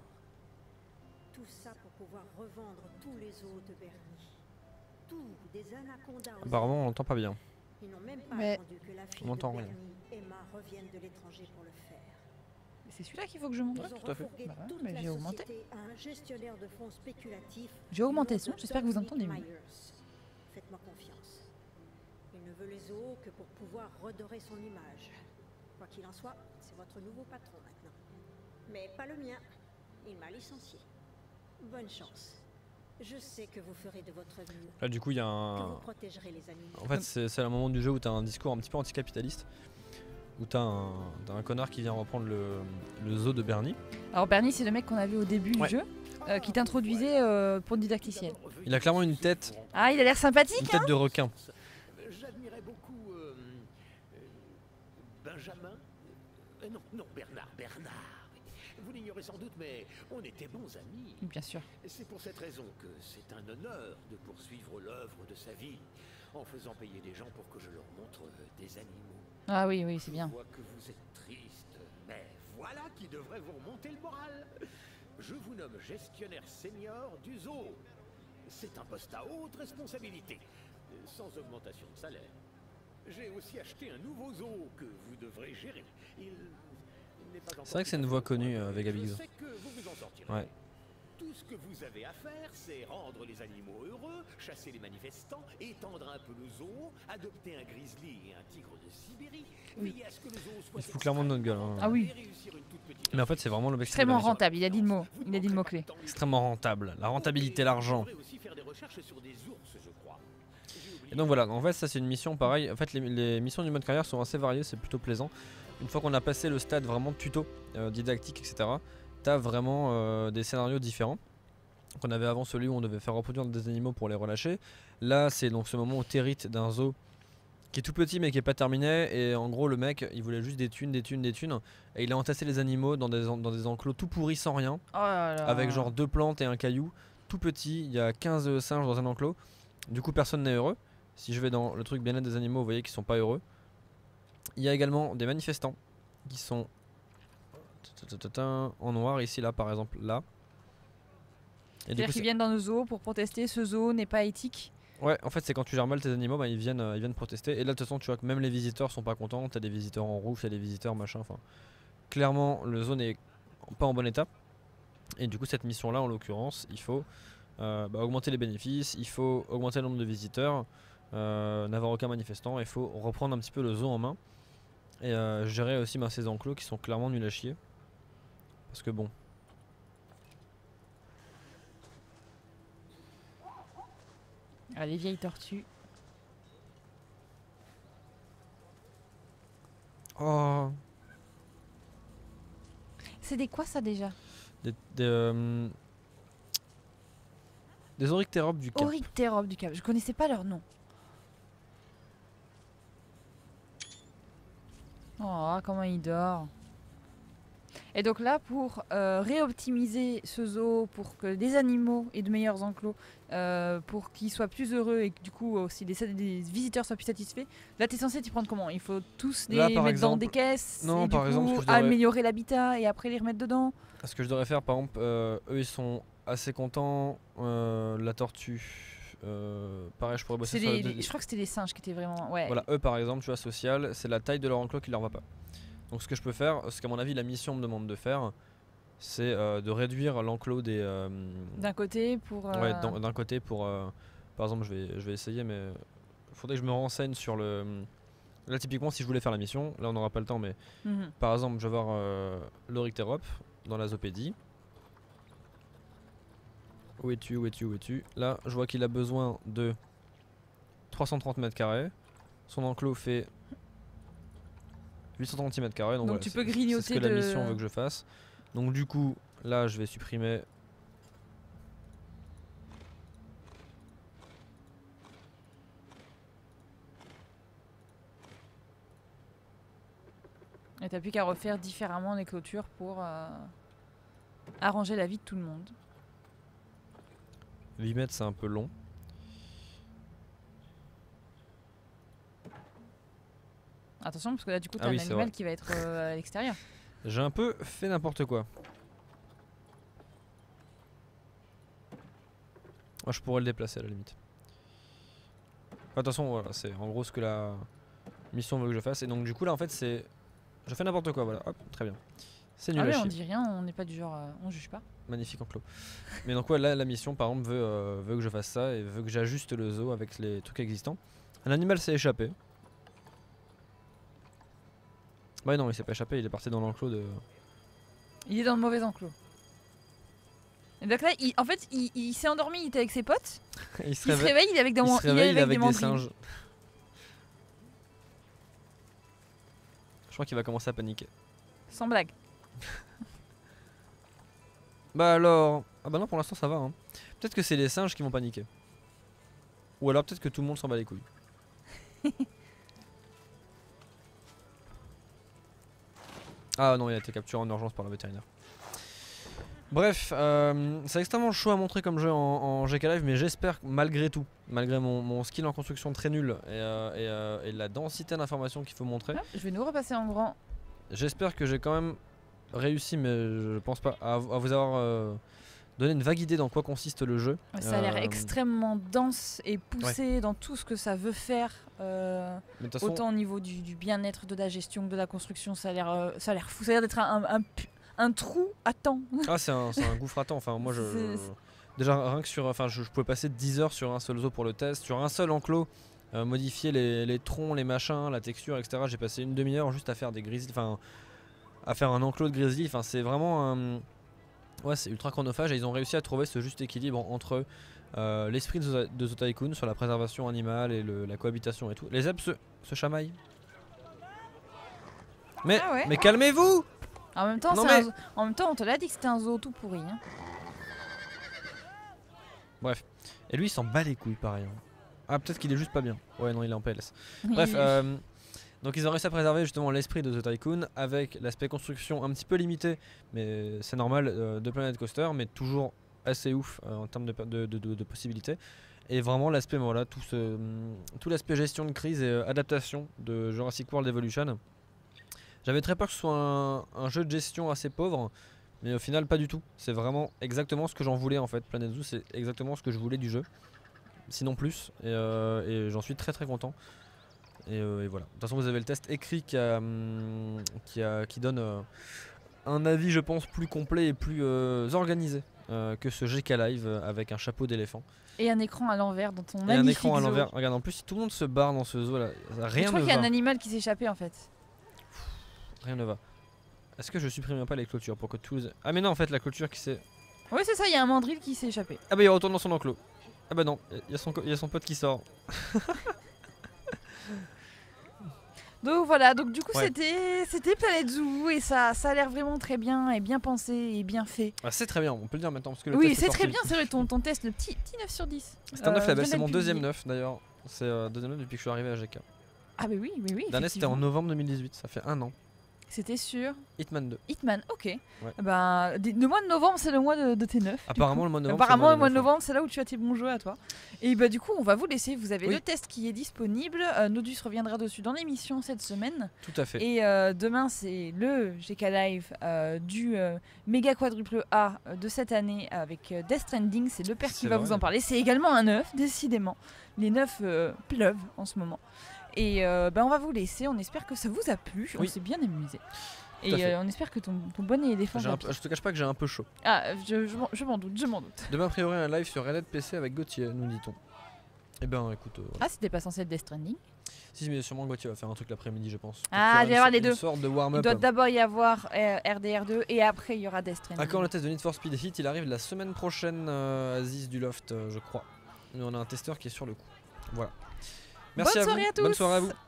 Tout ça pour pouvoir revendre tous les os de Bernie. Tous des anacondas aux Apparemment on l'entend pas bien. Ils n'ont même pas Mais- attendu que la fille On de n'entend rien. Bernie, Emma, revienne de l'étranger pour le faire. C'est celui-là qu'il faut que je monte. Ils ont tout à fait. refourgué Bah ouais, toute mais la j'ai augmenté. société à un gestionnaire de fonds spéculatifs. J'ai augmenté le du son, nom de j'espère que vous Dominic entendez mieux. Myers. Faites-moi confiance. Il ne veut les zoos que pour pouvoir redorer son image. Quoi qu'il en soit, c'est votre nouveau patron maintenant. Mais pas le mien. Il m'a licencié. Bonne chance. Je sais que vous ferez de votre mieux. Là du coup il y a Que un... vous protégerez les animaux. En fait c'est c'est un moment du jeu où tu as un discours un petit peu anticapitaliste. Où tu as un, t'as un connard qui vient reprendre le, le zoo de Bernie. Alors Bernie, c'est le mec qu'on a vu au début Ouais. du jeu, euh, qui t'introduisait euh, pour une didacticienne. Il a clairement une tête, Ah, il a l'air sympathique. une tête de requin. J'admirais beaucoup euh, euh, Benjamin. Euh, non, non, Bernard, Bernard. Vous l'ignorez sans doute, mais on était bons amis. Bien sûr. C'est pour cette raison que c'est un honneur de poursuivre l'œuvre de sa vie en faisant payer des gens pour que je leur montre euh, des animaux. Ah oui, oui, c'est Je bien. vois que vous êtes triste, mais voilà qui devrait vous remonter le moral. Je vous nomme gestionnaire senior du zoo. C'est un poste à haute responsabilité, sans augmentation de salaire. J'ai aussi acheté un nouveau zoo que vous devrez gérer. Il, il n'est pas encore C'est vrai que c'est une tout à voix fait connue, connu. euh, Vega Big Je Zoo. sais que vous vous en sortirez. Ouais. Tout ce que vous avez à faire, c'est rendre les animaux heureux, chasser les manifestants, étendre un peu le zoo, adopter un grizzly et un tigre de Sibérie, veiller à ce que le zoo soit Il se fout clairement de notre gueule. hein. Ah oui. et réussir une toute petite Mais en fait c'est vraiment l'objectif. de la Extrêmement mission. rentable, il a dit le mot. Il a dit le mot-clé. Extrêmement rentable. La rentabilité, l'argent. Vous pourrez aussi faire des recherches sur des ours, je crois. J'ai oublié Et donc voilà, en fait ça c'est une mission pareille. En fait les, les missions du mode carrière sont assez variées, c'est plutôt plaisant. Une fois qu'on a passé le stade vraiment tuto, euh, didactique, et cetera, t'as vraiment euh, des scénarios différents. Qu'on avait avant celui où on devait faire reproduire des animaux pour les relâcher. Là c'est donc ce moment où t'hérites d'un zoo qui est tout petit mais qui est pas terminé. Et en gros le mec il voulait juste des thunes, des thunes, des thunes. Et il a entassé les animaux dans des, en- dans des enclos tout pourris sans rien. Oh là là. Avec genre deux plantes et un caillou. Tout petit, il y a quinze singes dans un enclos. Du coup personne n'est heureux. Si je vais dans le truc bien-être des animaux, vous voyez qu'ils sont pas heureux. Il y a également des manifestants qui sont en noir ici, là par exemple, là. C'est-à-dire qu'ils viennent dans nos zoos pour protester, ce zoo n'est pas éthique. Ouais, en fait c'est quand tu gères mal tes animaux, bah, ils, viennent, euh, ils viennent protester. Et là de toute façon tu vois que même les visiteurs sont pas contents, t'as des visiteurs en rouge, t'as des visiteurs machin, enfin... Clairement le zoo n'est pas en bon état. Et du coup cette mission là en l'occurrence, il faut euh, bah, augmenter les bénéfices, il faut augmenter le nombre de visiteurs, euh, n'avoir aucun manifestant, il faut reprendre un petit peu le zoo en main. Et euh, gérer aussi bah, ces enclos qui sont clairement nuls à chier. Parce que bon... Ah, les vieilles tortues. Oh. C'est des quoi ça déjà? Des, des, euh, des Oryctéropes du Cap. Oryctéropes du Cap, je connaissais pas leur nom. Oh, comment il dort. Et donc là, pour euh, réoptimiser ce zoo, pour que des animaux aient de meilleurs enclos, euh, pour qu'ils soient plus heureux et que du coup aussi des, des visiteurs soient plus satisfaits, là t'es censé t'y prendre comment? Il faut tous les là, mettre exemple, dans des caisses, non, et par du exemple, coup ce que je devrais... améliorer l'habitat et après les remettre dedans. Ce que je devrais faire, par exemple, euh, eux ils sont assez contents, euh, la tortue, euh, pareil je pourrais bosser sur les, le... les, je crois que c'était les singes qui étaient vraiment... Ouais. Voilà, eux par exemple, tu vois, social, c'est la taille de leur enclos qui leur va pas. Donc ce que je peux faire, ce qu'à mon avis la mission me demande de faire, c'est euh, de réduire l'enclos des... Euh, d'un côté pour... Euh... Ouais, d'un côté pour... Euh, par exemple, je vais, je vais essayer, mais il faudrait que je me renseigne sur le... Là typiquement, si je voulais faire la mission, là on n'aura pas le temps, mais mm-hmm. Par exemple, je vais voir euh, l'Oryctérope dans la zoopédie. Où es-tu, où es-tu, où es-tu? Là, je vois qu'il a besoin de trois cent trente mètres carrés. Son enclos fait huit cent trente mètres carrés. Donc, donc voilà, tu peux grignoter c'est ce que de... la mission veut que je fasse. Donc du coup, là, je vais supprimer... Et t'as plus qu'à refaire différemment les clôtures pour euh, arranger la vie de tout le monde. huit mètres, c'est un peu long. Attention, parce que là, du coup, t'as Ah oui, un c'est animal vrai. qui va être euh, à l'extérieur. J'ai un peu fait n'importe quoi. Moi, je pourrais le déplacer à la limite. Enfin, de toute façon, voilà, c'est en gros ce que la mission veut que je fasse. Et donc, du coup, là, en fait, c'est... Je fais n'importe quoi, voilà. Hop, très bien. C'est nul Ah à ouais, chier. on dit rien, on n'est pas du genre... Euh, on juge pas. Magnifique enclos. Mais donc, ouais, là, la mission, par exemple, veut, euh, veut que je fasse ça et veut que j'ajuste le zoo avec les trucs existants. Un animal s'est échappé. Bah non, il s'est pas échappé, il est parti dans l'enclos de... Il est dans le mauvais enclos. Et donc là, il, en fait, il, il s'est endormi, il était avec ses potes. il se Il réveille, se réveille, il est avec des, il man- se réveille, il est avec des mandrilles. singes. Je crois qu'il va commencer à paniquer. Sans blague. Bah alors... Ah bah non, pour l'instant ça va. Hein. Peut-être que c'est les singes qui vont paniquer. Ou alors peut-être que tout le monde s'en bat les couilles. Ah non, il a été capturé en urgence par le vétérinaire. Bref, euh, c'est extrêmement chaud à montrer comme jeu en, en G K Live, mais j'espère malgré tout, malgré mon, mon skill en construction très nul et, euh, et, euh, et la densité d'informations qu'il faut montrer, Ah, je vais nous repasser en grand. j'espère que j'ai quand même réussi, mais je pense pas, à, à vous avoir euh, donné une vague idée dans quoi consiste le jeu. Ça a l'air Euh, extrêmement dense et poussé dans tout ce que ça veut faire. Euh, mais de toute façon, autant au niveau du, du bien-être, de la gestion, de la construction, ça a l'air, euh, ça a l'air fou. Ça a l'air d'être un, un, un, un trou à temps. ah, c'est un, c'est un gouffre à temps. Enfin, moi, je, C'est- je- déjà rien que sur, enfin, je, je pouvais passer dix heures sur un seul zoo pour le test, sur un seul enclos, euh, modifier les, les troncs, les machins, la texture, et cetera. J'ai passé une demi-heure juste à faire des grizzlies, enfin, à faire un enclos de grizzly. Enfin, c'est vraiment, un... ouais, c'est ultra chronophage et ils ont réussi à trouver ce juste équilibre entre euh, l'esprit de, Zo- de The Tycoon sur la préservation animale et le- la cohabitation et tout. Les zèbres se, se chamaillent. Mais, Ah ouais. mais calmez-vous! En même temps, Non, c'est mais- un zoo- en même temps, on te l'a dit que c'était un zoo tout pourri. Hein. Bref. Et lui, il s'en bat les couilles, pareil. hein. Ah, peut-être qu'il est juste pas bien. Ouais, non, il est en P L S. Bref, Il- euh, donc ils ont réussi à préserver justement l'esprit de The Tycoon avec l'aspect construction un petit peu limité, mais c'est normal, euh, de Planet Coaster, mais toujours assez ouf euh, en termes de, de, de, de- de possibilités. Et vraiment l'aspect voilà, tout, ce, tout l'aspect gestion de crise et euh, adaptation de Jurassic World Evolution. J'avais très peur que ce soit un, un jeu de gestion assez pauvre, mais au final pas du tout. C'est vraiment exactement ce que j'en voulais en fait. Planet Zoo, c'est exactement ce que je voulais du jeu, sinon plus. Et, euh, et j'en suis très très content. Et, euh, et voilà. De toute façon vous avez le test écrit qui, a, hum, qui, a, qui donne euh, un avis je pense plus complet et plus euh, organisé euh, que ce G K Live euh, avec un chapeau d'éléphant. Et un écran à l'envers dans ton Et magnifique un écran à zoo. l'envers. Regarde en plus si tout le monde se barre dans ce zoo là, Mais rien je crois ne qu'il y a va. un animal qui s'est échappé en fait. Rien ne va. Est-ce que je supprime pas les clôtures pour que tous... Ah mais non en fait la clôture qui s'est... Oui c'est ça, il y a un mandrill qui s'est échappé. Ah bah il retourne dans son enclos. Ah bah non, il y a son, co- il y a son pote qui sort. Donc voilà, donc du coup Ouais. c'était c'était Planet Zoo et ça, ça a l'air vraiment très bien et bien pensé et bien fait. Ah, c'est très bien, on peut le dire maintenant parce que le Oui test est c'est très sorti. bien, c'est vrai, ton, ton test, le petit, petit neuf sur dix. C'est un neuf Euh, label, vient c'est mon d'être deuxième publié. neuf d'ailleurs. C'est euh, deuxième neuf depuis que je suis arrivé à G K. Ah bah oui, oui, oui. Le dernier c'était en effectivement. novembre deux mille dix-huit, ça fait un an. C'était sur Hitman deux. Hitman, ok. Bah, d- le mois de novembre c'est le mois de, de tes neufs. du Apparemment coup. le mois de novembre. Apparemment, c'est le mois de neuf, ouais. novembre, c'est là où tu as tes bons jeux à toi. Et bah, du coup, on va vous laisser. Vous avez Oui. le test qui est disponible. Euh, Nodus reviendra dessus dans l'émission cette semaine. Tout à fait. Et euh, demain, c'est le G K Live euh, du euh, méga quadruple A euh, de cette année avec euh, Death Stranding. C'est le père qui C'est va vrai. vous en parler. C'est également un neuf, décidément. Les neufs euh, pleuvent en ce moment. Et euh, bah, on va vous laisser. On espère que ça vous a plu. On Oui. s'est bien amusé. Tout à Et fait. euh, on espère que ton, ton bonnet éléphant J'ai va un peu- bien. je te cache pas que j'ai un peu chaud. Ah, je, je m'en- je m'en doute, je m'en doute. Demain a priori un live sur Red Dead P C avec Gauthier, nous dit-on. Eh ben écoute, euh, voilà. Ah, c'était pas censé être Death Stranding. Si mais sûrement Gauthier va faire un truc l'après-midi je pense. Ah, Donc, il va y une avoir so- les une deux. sorte de Il warm-up. doit d'abord y avoir euh, R D R deux et après il y aura Death Stranding. À quand le test de Need for Speed Heat? Il arrive la semaine prochaine à Aziz du Loft, euh, je crois. Mais on a un testeur qui est sur le coup. Voilà. Merci Bonne à vous. soirée à tous. Bonne soirée à vous.